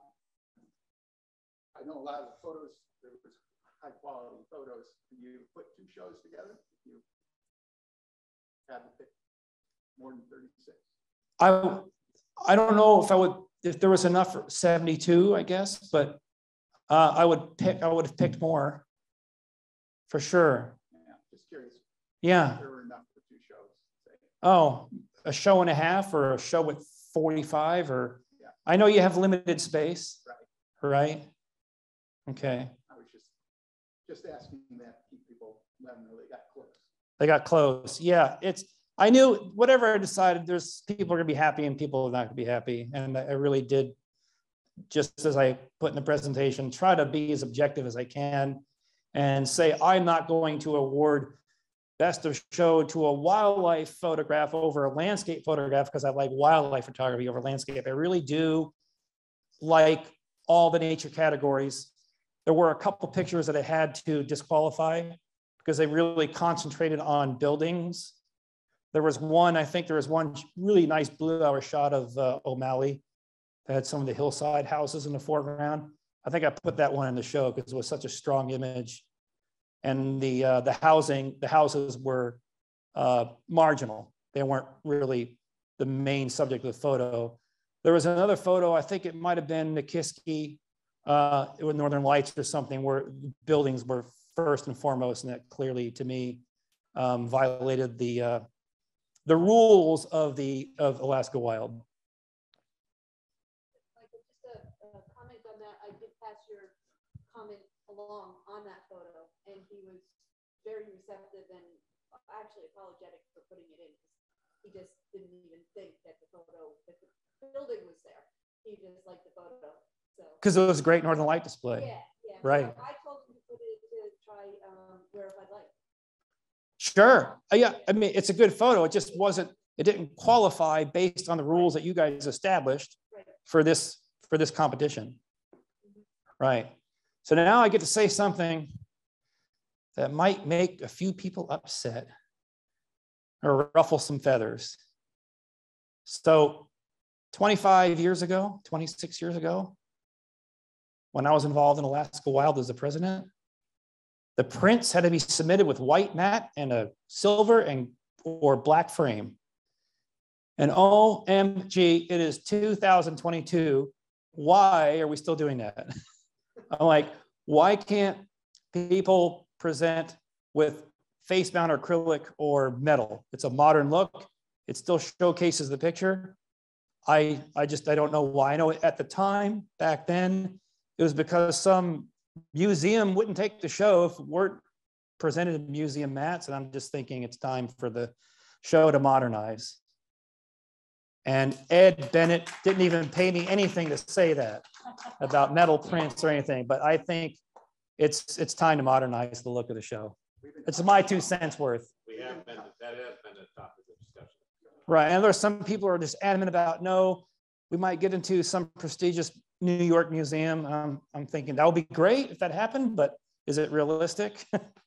I know a lot of the photos, there was high quality photos. You put two shows together, you had to pick more than thirty-six. I, I don't know if I would, if there was enough for seventy-two, I guess, but uh, I would pick, I would have picked more for sure. Yeah, just curious. Yeah. There were enough for two shows. Say. Oh, a show and a half or a show with forty-five or, yeah. I know you have limited space, right? Right? Okay. just asking that to keep people, let them know they got close. They got close. Yeah, it's, I knew whatever I decided, there's people are gonna be happy and people are not gonna be happy. And I really did, just as I put in the presentation, try to be as objective as I can and say, I'm not going to award best of show to a wildlife photograph over a landscape photograph because I like wildlife photography over landscape. I really do like all the nature categories. There were a couple pictures that I had to disqualify because they really concentrated on buildings. There was one, I think there was one really nice blue hour shot of uh, O'Malley that had some of the hillside houses in the foreground. I think I put that one in the show because it was such a strong image. And the uh, the housing, the houses were uh, marginal. They weren't really the main subject of the photo. There was another photo, I think it might have been Nikiski uh, with Northern Lights or something, where buildings were first and foremost, and that clearly, to me, um, violated the uh, the rules of the of Alaska Wild. Michael, just a, a comment on that. I did pass your comment along on that photo, and he was very receptive and actually apologetic for putting it in. He just didn't even think that the photo, that the building was there. He just liked the photo. So because it was a great Northern Light display. Yeah, yeah. Right. So I told him to put it to try um, Rarefied Light. Sure. Uh, yeah. I mean, it's a good photo. It just wasn't. It didn't qualify based on the rules that you guys established Right. for this for this competition. Mm-hmm. Right. So now I get to say something that might make a few people upset or ruffle some feathers. So twenty-five years ago, twenty-six years ago, when I was involved in Alaska Wild as the president, the prints had to be submitted with white matte and a silver and or black frame. And O M G, it is two thousand twenty-two. Why are we still doing that? I'm like, why can't people present with face mount acrylic or metal? It's a modern look. It still showcases the picture. I, I just, I don't know why. I know at the time, back then, it was because some museum wouldn't take the show if it weren't presented in museum mats. And I'm just thinking it's time for the show to modernize. And Ed Bennett didn't even pay me anything to say that about metal prints or anything, but I think it's it's time to modernize the look of the show. It's my two cents worth. We have been, that has been a topic of discussion. Right, and there's some people who are just adamant about, no, we might get into some prestigious New York museum. Um, I'm thinking that would be great if that happened, but is it realistic?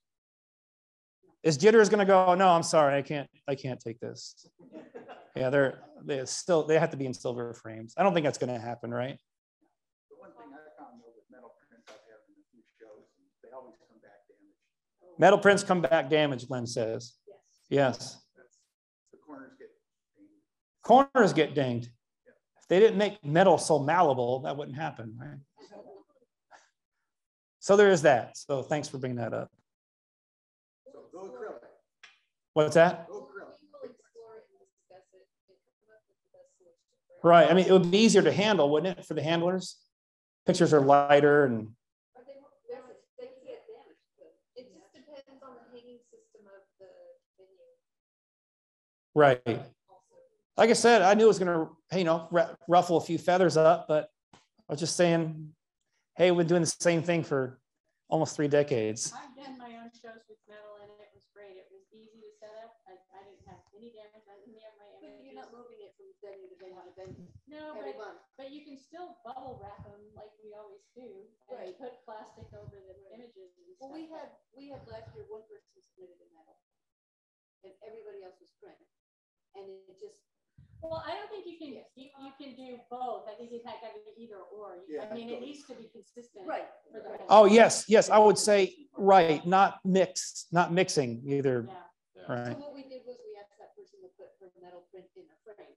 Is Jitters going to go, no, I'm sorry, I can't, I can't take this. Yeah, they're they still they have to be in silver frames. I don't think that's going to happen, right? The one thing I found though with metal prints I've had in a few shows, they always come back damaged. Metal prints come back damaged, Lynn says. Yes. Yes. That's, the corners get dinged. Corners get dinged. If they didn't make metal so malleable, that wouldn't happen, right? So there is that. So thanks for bringing that up. So go acrylic. What's that? Go acrylic. We will explore it and discuss it and come up with the best solution for it. Right. I mean, it would be easier to handle, wouldn't it, for the handlers? Pictures are lighter and Or they won't, they won't- they can get damaged, but it just depends on the hanging system of the venue right. also. Like I said, I knew it was going to, you know, ruffle a few feathers up, but I was just saying, hey, we've been doing the same thing for almost three decades. I've done my own shows with metal and it was great. It was easy to set up. I, I didn't have any damage on any of my But images. you're not moving it from venue to venue to venue No, every but, month. but you can still bubble wrap them like we always do. And Right. put plastic over the images and Well, stuff. we had, we had last year, one person submitted in metal. And everybody else was print. And it just, Well, I don't think you can, you, you can do both. I think it's got to be either or. Yeah, I mean, it totally. needs to be consistent. right. For the right. whole- Oh, yes, yes, I would say, right, not mix, not mixing either. Yeah. So Right. what we did was we asked that person to put her metal print in a frame,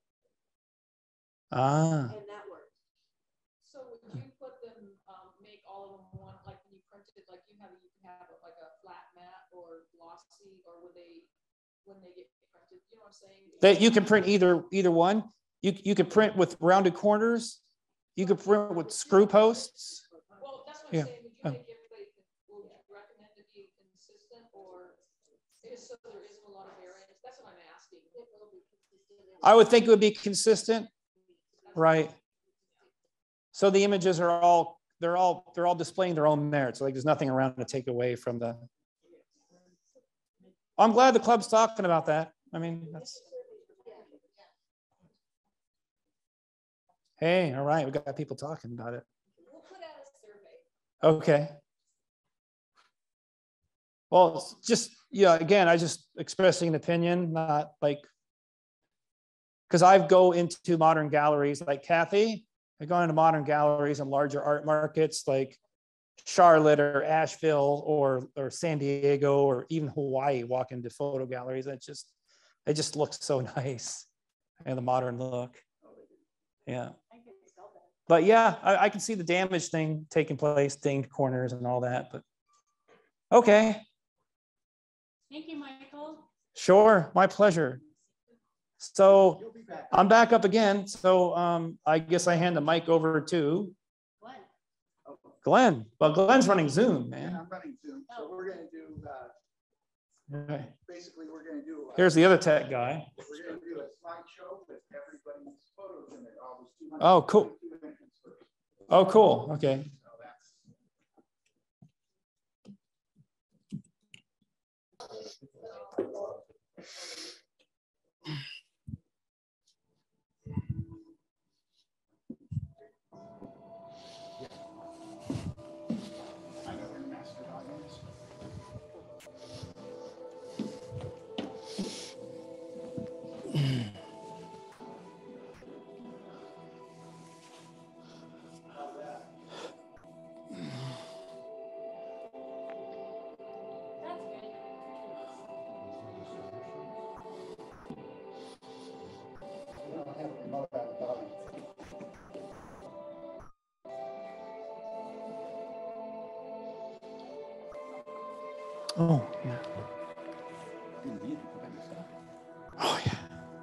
Ah, and that worked. So would you put them, um, make all of them one, like when you print it, like you have, you can have it like a flat mat or glossy, or would they, when they get printed, you know what I'm saying? that you can print either either one. You you could print with rounded corners. You could print with screw posts. Well, that's what Yeah. I'm saying, would you Oh. make everybody, would you recommend to I would think it would be consistent, right? So the images are all, they're all, they're all displaying their own merits. Like there's nothing around to take away from the. I'm glad the club's talking about that. I mean, that's. Hey, all right, we got people talking about it. We'll put out a survey. Okay. Well, it's just, yeah, again, I just expressing an opinion, not like, because I go into modern galleries like Kathy, I go into modern galleries and larger art markets like Charlotte or Asheville or, or San Diego or even Hawaii, walk into photo galleries. And it just, it just looks so nice and the modern look. Yeah. But yeah, I, I can see the damage thing taking place, dinged corners and all that, but okay. Thank you, Michael. Sure, my pleasure. So I'm back up again. So um, I guess I hand the mic over to Glenn. Glenn. Well, Glenn's running Zoom, Yeah, man. I'm running Zoom, so we're gonna do, uh, Right. basically, we're gonna do. uh, Here's the other tech guy. We're gonna do a slideshow with everybody's photos in it, all those two hundred. Oh, cool. Oh, cool. Okay. So that's. I know where Mastodon is. We don't have a remote out of the bottom. Oh, yeah. Oh, yeah.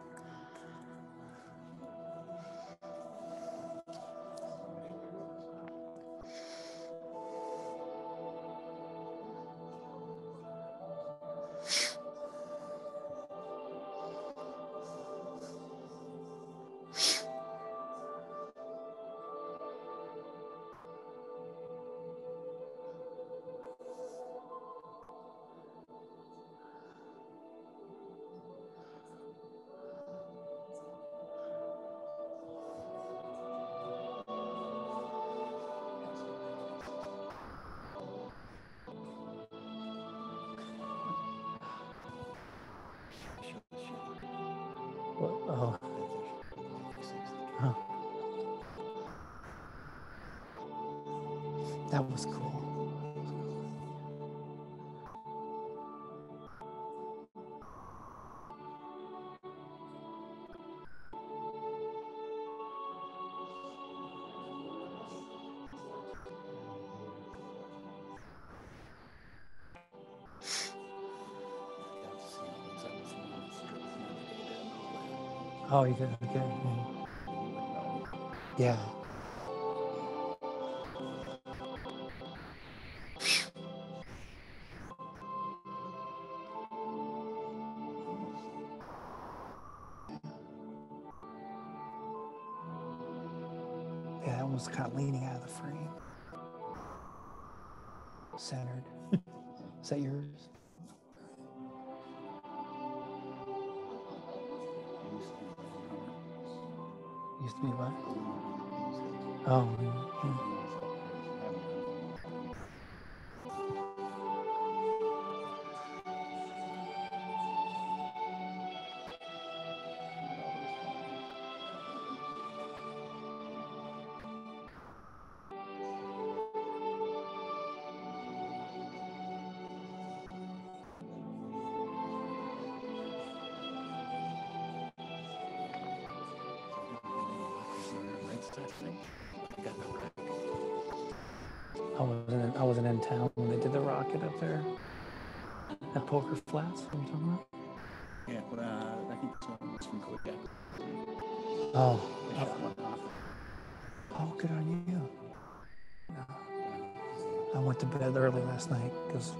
Oh. Huh. That was cool. Oh, you did. Okay. Yeah. Yeah, that was kind of leaning out of the frame. Centered. Is that yours? Used to be what? Oh, yeah. I wasn't in, I wasn't in town when they did the rocket up there at Poker Flats. What are you talking about? Yeah, but uh, I think it's from Kodak. Oh. Oh, oh, good on you. No. I went to bed early last night because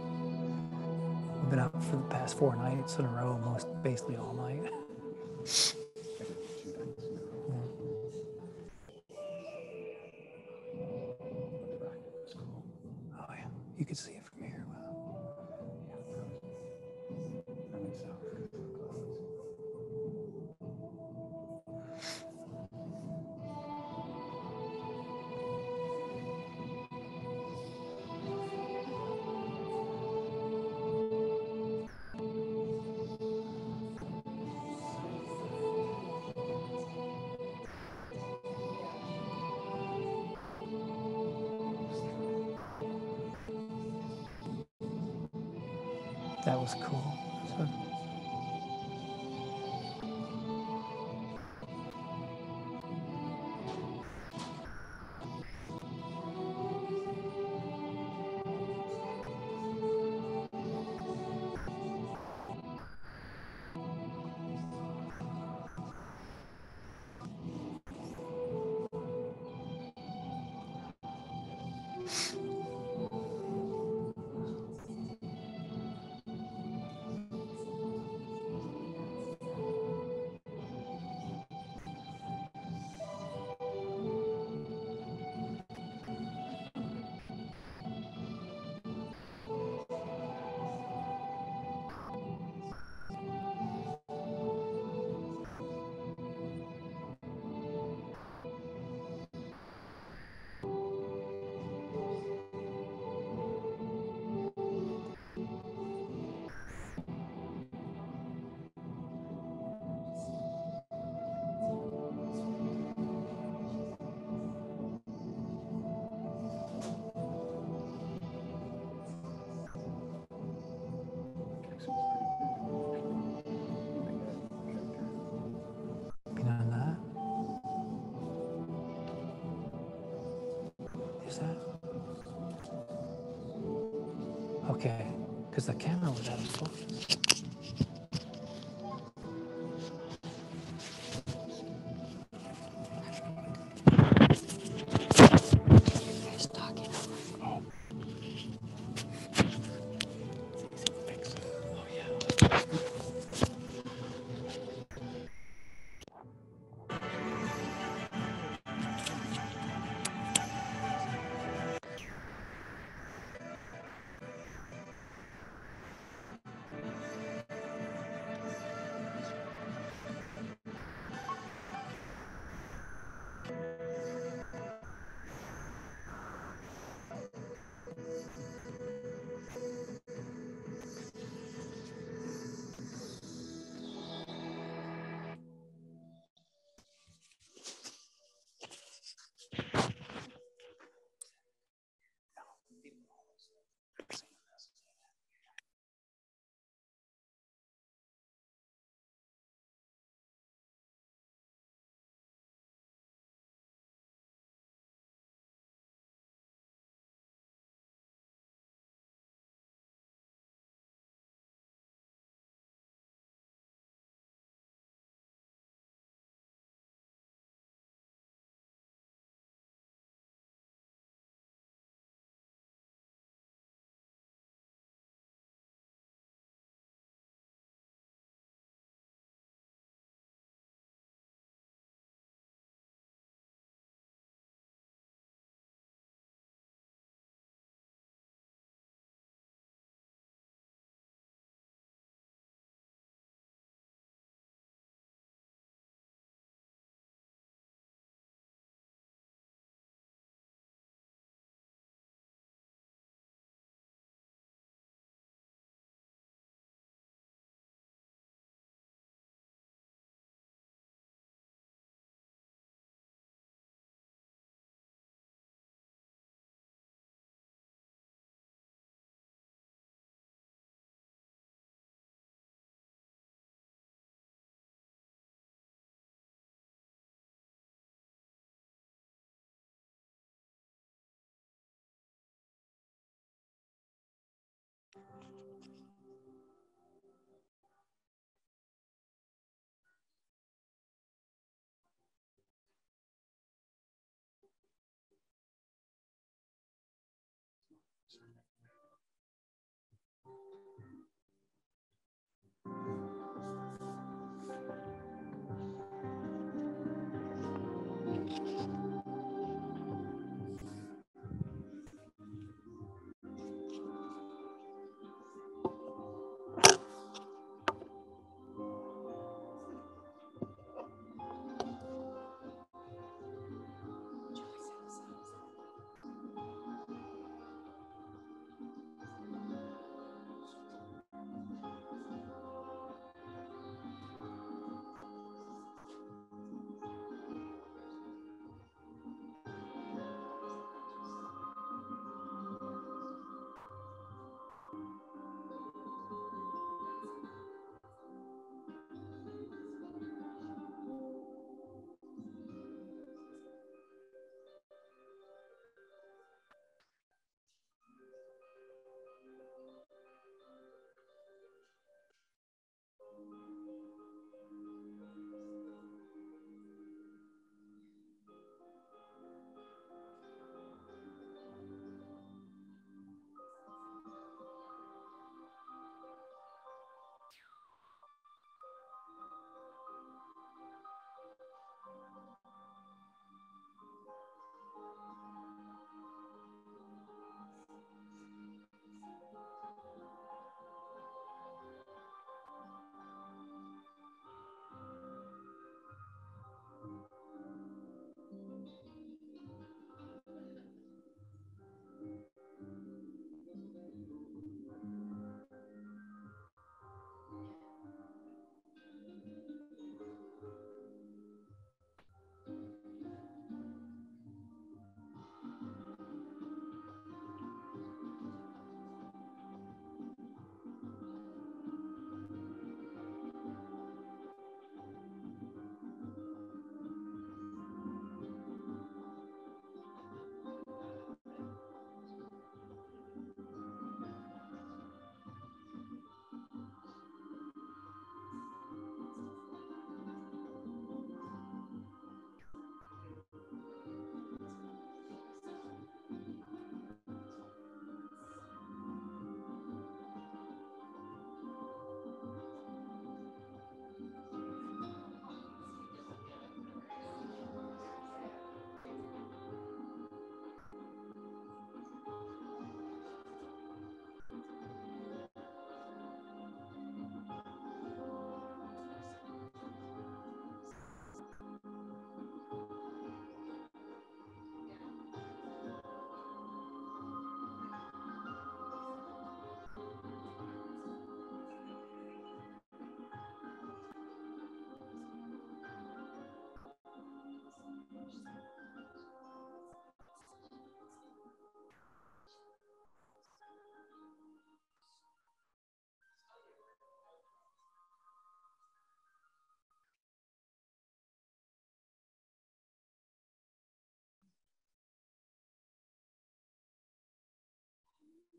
we've been out for the past four nights in a row, most basically all night. You could see it from here. Wow. I think so. That was cool. So, beyond that, is that? Okay, because the camera was out of focus. He's talking. Oh. Oh, yeah.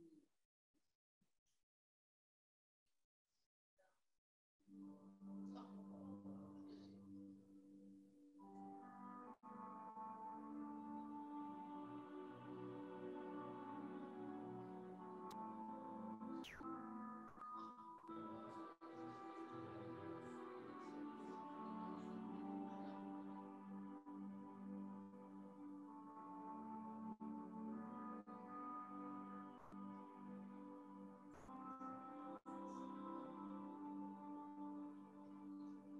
Thank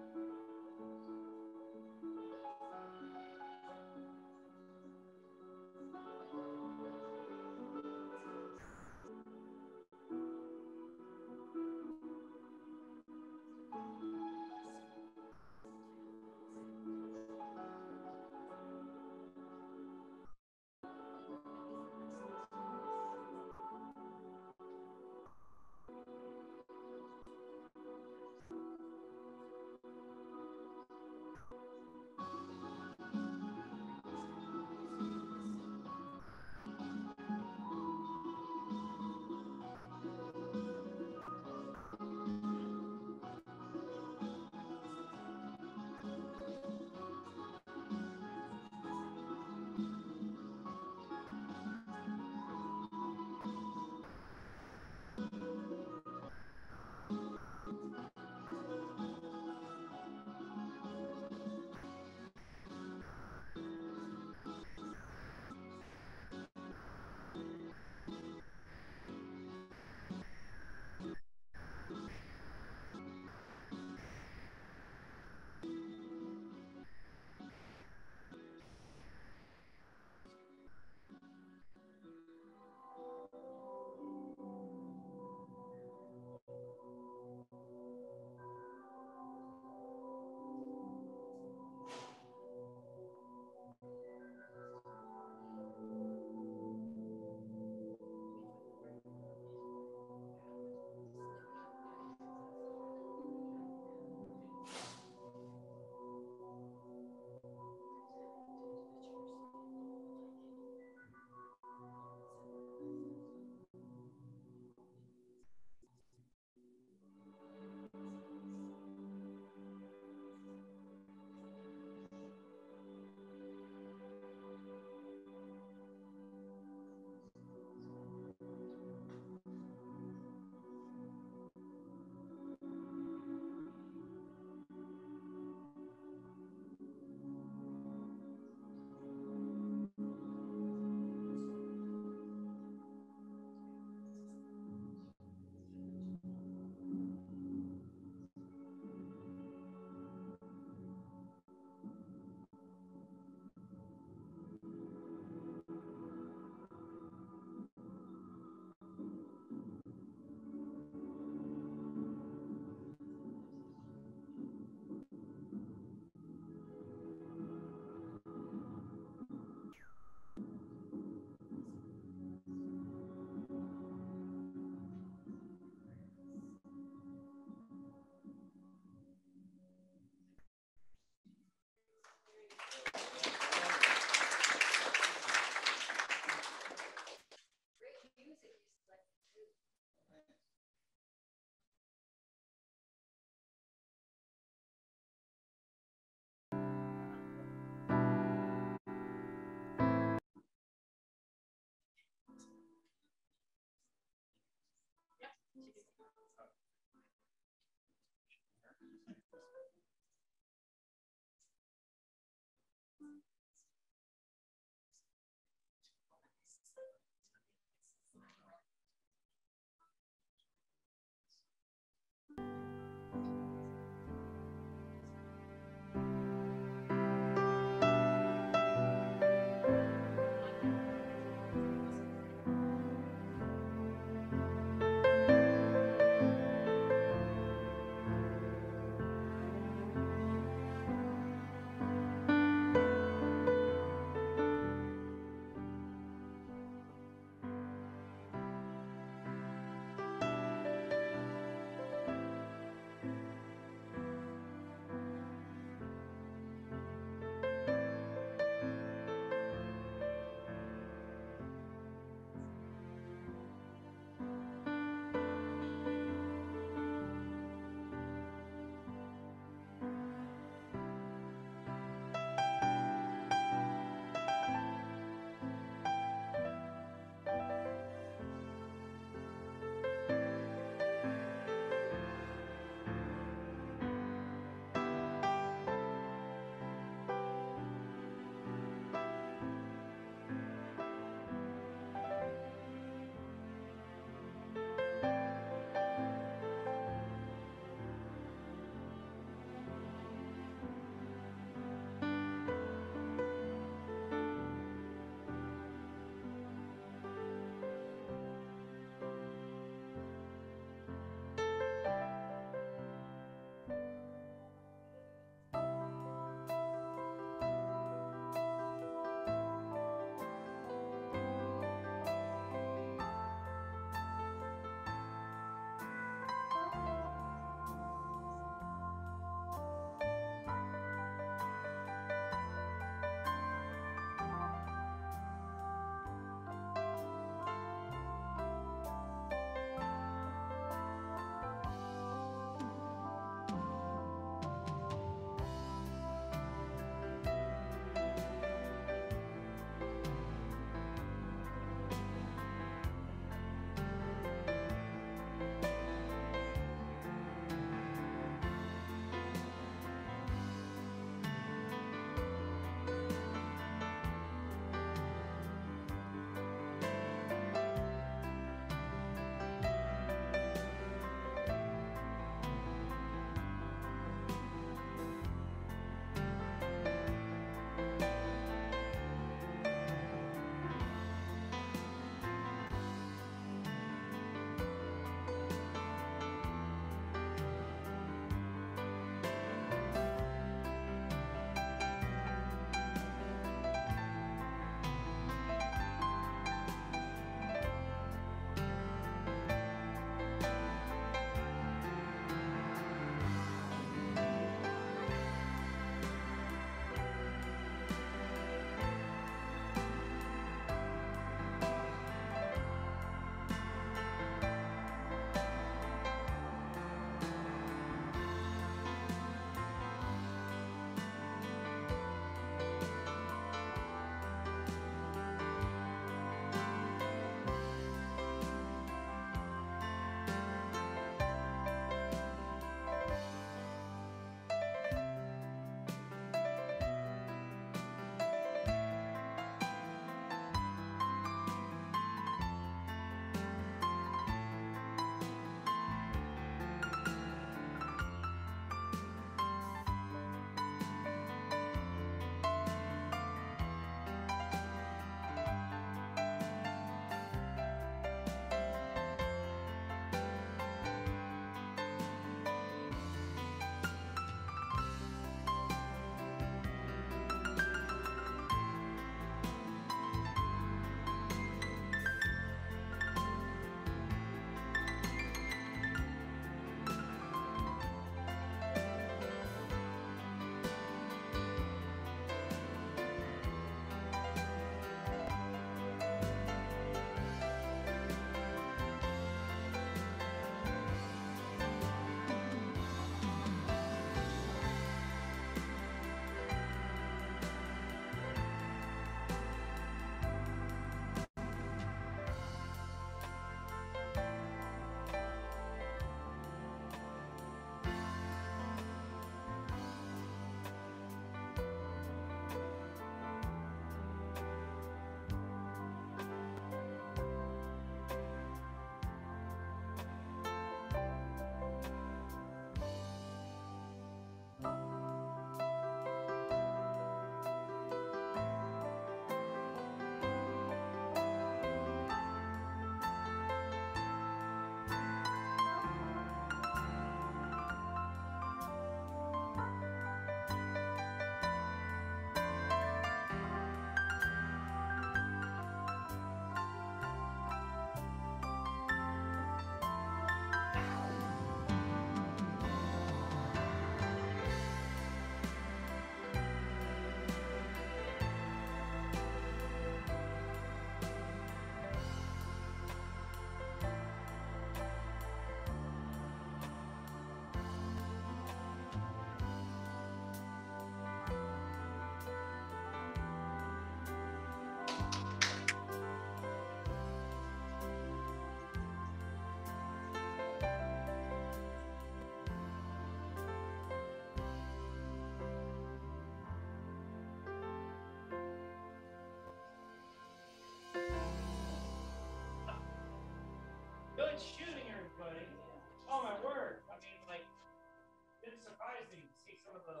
quit shooting everybody. Oh my word. I mean, like, it's surprising to see some of the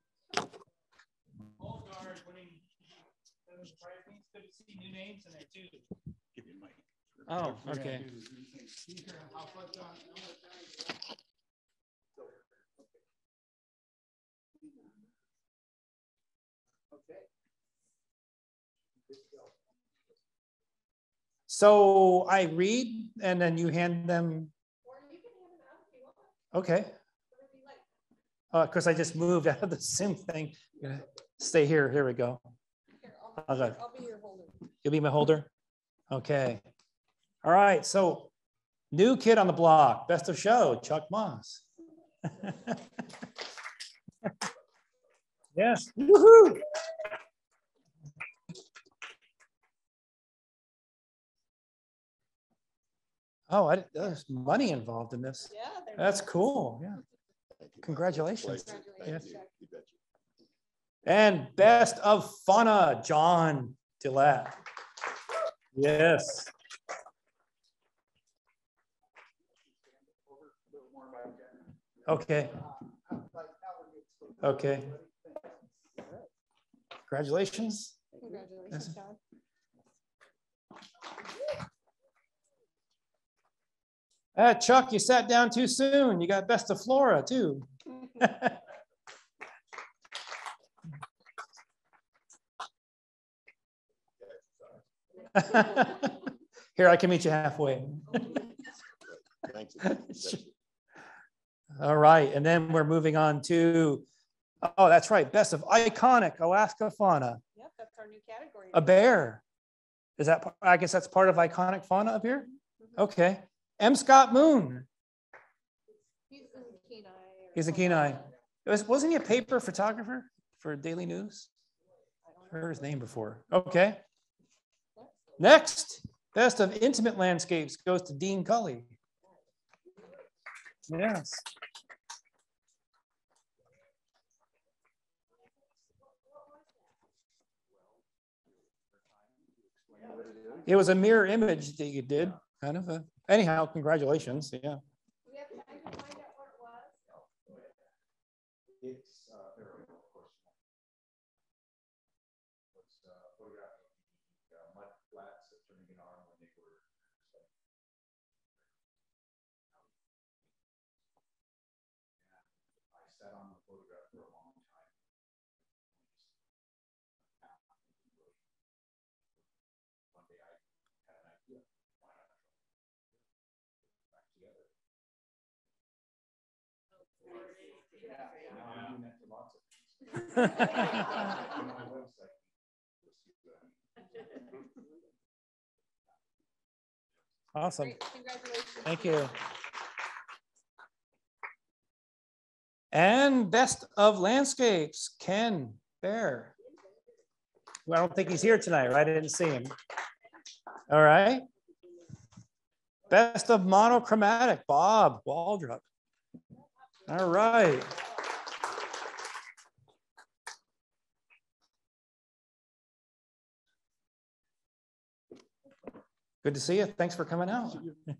old guard winning. Doesn't surprise me. It's good to see new names in there too. Give you a mic. Oh, okay. So I read and then you hand them. Okay. Uh, because I just moved out of the Zoom thing. Stay here. Here we go. I'll, Okay. I'll be your holder. You'll be my holder? Okay. All right. So new kid on the block. Best of show, Chuck Moss. Yes. Woohoo! Oh, I, there's money involved in this. Yeah. That's cool. Yeah. Congratulations. Congratulations. Yes. And best of fauna, John Dillette. Yes. Okay. Okay. Congratulations. Congratulations, John. Uh, Chuck, you sat down too soon. You got best of Flora too. Here, I can meet you halfway. Thanks. All right, and then we're moving on to, oh, that's right, best of iconic Alaska fauna. Yep, that's our new category. A bear. Is that, I guess that's part of iconic fauna up here? Okay. M. Scott Moon. He's in Kenai. He's in Kenai. It was, wasn't he a paper photographer for Daily News? I heard his name before. Okay. Next, best of intimate landscapes goes to Dean Cully. Yes. It was a mirror image that you did, kind of a, anyhow, congratulations, yeah. We have time to find out what it was. It's uh, very of course. Was uh, photographing the uh, mud flats at Turning Arm when they were. So. And I sat on the photograph for a long time. One day I had an idea. Why not back together? Yeah, now I'm doing that to lots of things. On my website, you'll see that. Awesome. Great. Congratulations. Thank you. And best of landscapes, Ken Bear. Well, I don't think he's here tonight, right? I didn't see him. All right. Best of monochromatic, Bob Waldrop. All right. Good to see you. Thanks for coming out.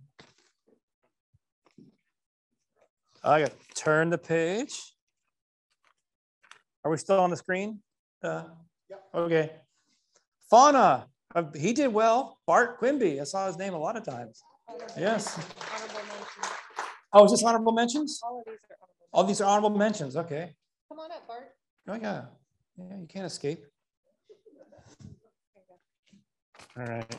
I got to turn the page. Are we still on the screen? Uh, Yep. Okay. Fauna. Uh, he did well. Bart Quimby. I saw his name a lot of times. Yes. Honorable mention. Oh, is this honorable mentions? All of these are honorable. All these are honorable mentions. Okay. Come on up, Bart. Oh, yeah. Yeah, you can't escape. All right.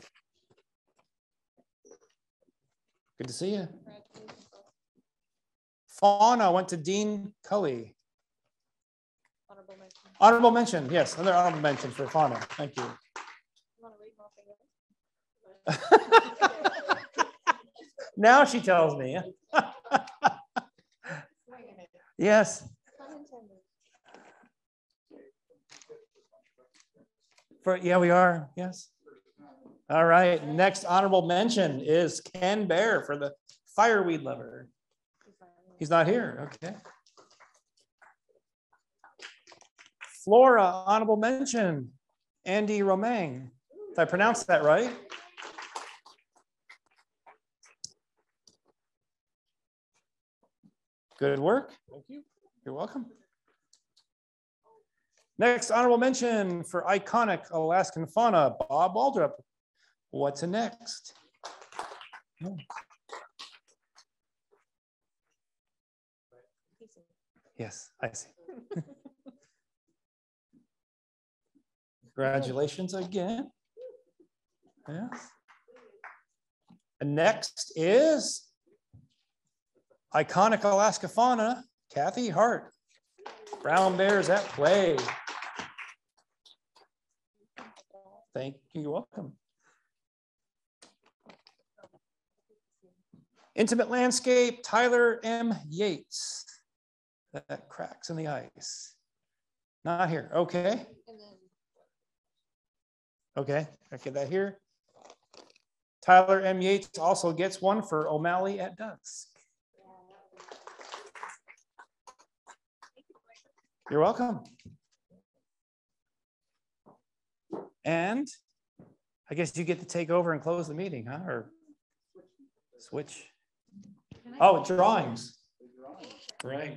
Good to see you. Congratulations. Fauna went to Dean Cully. Honorable mention. Honorable mention. Yes, another honorable mention for Fauna. Thank you. You want to read my fingers? Now she tells me. Yes. For, yeah, we are. Yes. All right. Next honorable mention is Ken Bear for the fireweed lover. He's not here. Okay. Flora, honorable mention, Andy Romang. Did I pronounce that right? Good work. Thank you. You're welcome. Next honorable mention for iconic Alaskan fauna, Bob Waldrop. What's next? Yes, I see. Congratulations again. Yes. And next is iconic Alaska fauna, Kathy Hart. Brown bears at play. Thank you, you're welcome. Intimate landscape, Tyler M. Yates. That cracks in the ice. Not here, okay. Okay, I get that here. Tyler M. Yates also gets one for O'Malley at Dusk. You're welcome. And I guess you get to take over and close the meeting, huh? Or switch. Oh, drawings. Right.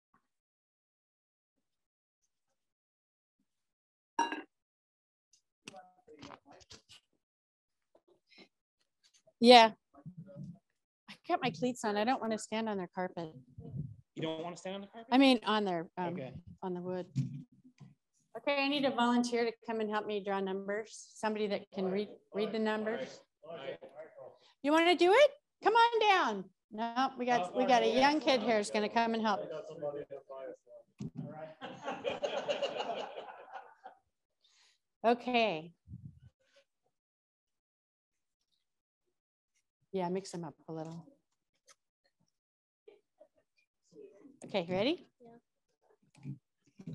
Yeah. I got my cleats on. I don't want to stand on their carpet. You don't want to stand on the carpet? I mean, on their, um, Okay. on the wood. Okay, I need a volunteer to come and help me draw numbers. Somebody that can read, read the numbers. You want to do it? Come on down. No, we got, we got a young kid here who's going to come and help. Okay. Yeah, mix them up a little. Okay, ready? Yeah.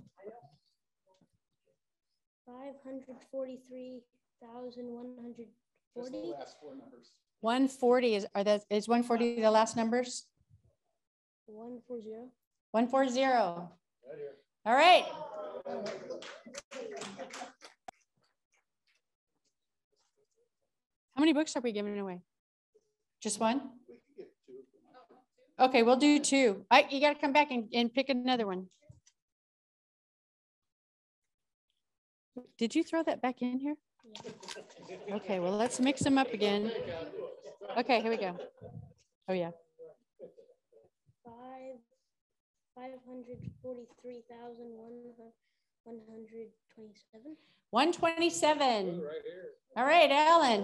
Five hundred forty-three thousand one hundred forty. one forty is, are that, is one forty the last numbers? one forty. one forty. All right. How many books are we giving away? Just one? Okay, we'll do two. I, you got to come back and, and pick another one. Did you throw that back in here? Yeah. Okay, well, let's mix them up again. Okay, here we go. Oh, yeah. Five, five hundred forty-three thousand one hundred twenty-seven. one twenty-seven. All right, Alan.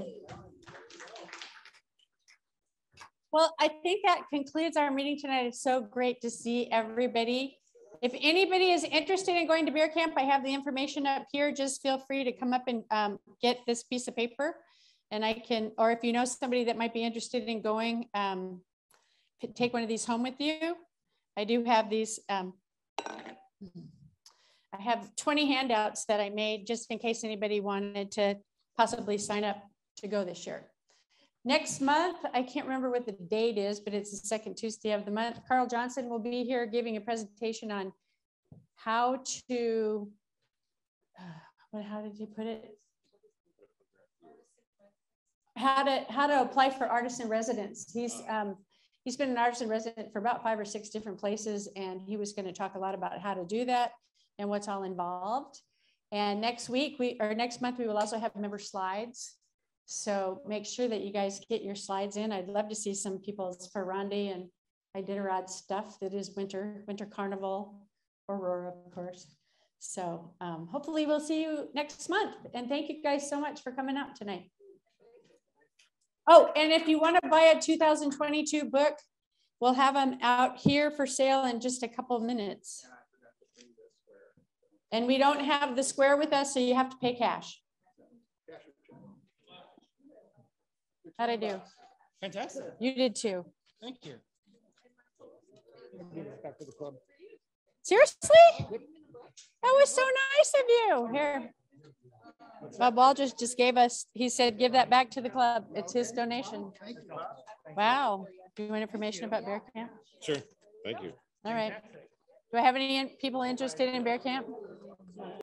Well, I think that concludes our meeting tonight. It's so great to see everybody. If anybody is interested in going to bear camp, I have the information up here. Just feel free to come up and um, get this piece of paper. And I can, or if you know somebody that might be interested in going, um, take one of these home with you. I do have these, um, I have twenty handouts that I made just in case anybody wanted to possibly sign up to go this year. Next month, I can't remember what the date is, but it's the second Tuesday of the month. Carl Johnson will be here giving a presentation on how to, uh, what, how did he put it? How to, how to apply for artisan residence. He's, um, he's been an artisan resident for about five or six different places, and he was going to talk a lot about how to do that and what's all involved. And next week, we, or next month, we will also have member slides. So make sure that you guys get your slides in. I'd love to see some people's Ferrandi and Iditarod stuff that is winter, winter carnival, Aurora, of course. So um, hopefully we'll see you next month. And thank you guys so much for coming out tonight. Oh, and if you want to buy a two thousand twenty-two book, we'll have them out here for sale in just a couple of minutes. And we don't have the square with us, so you have to pay cash. How'd I do? Fantastic. You did too. Thank you. Seriously? That was so nice of you. Here. Bob Waldrop just gave us, he said, give that back to the club. It's his donation. Wow. Do you want information about bear camp? Sure. Thank you. All right. Do I have any people interested in bear camp?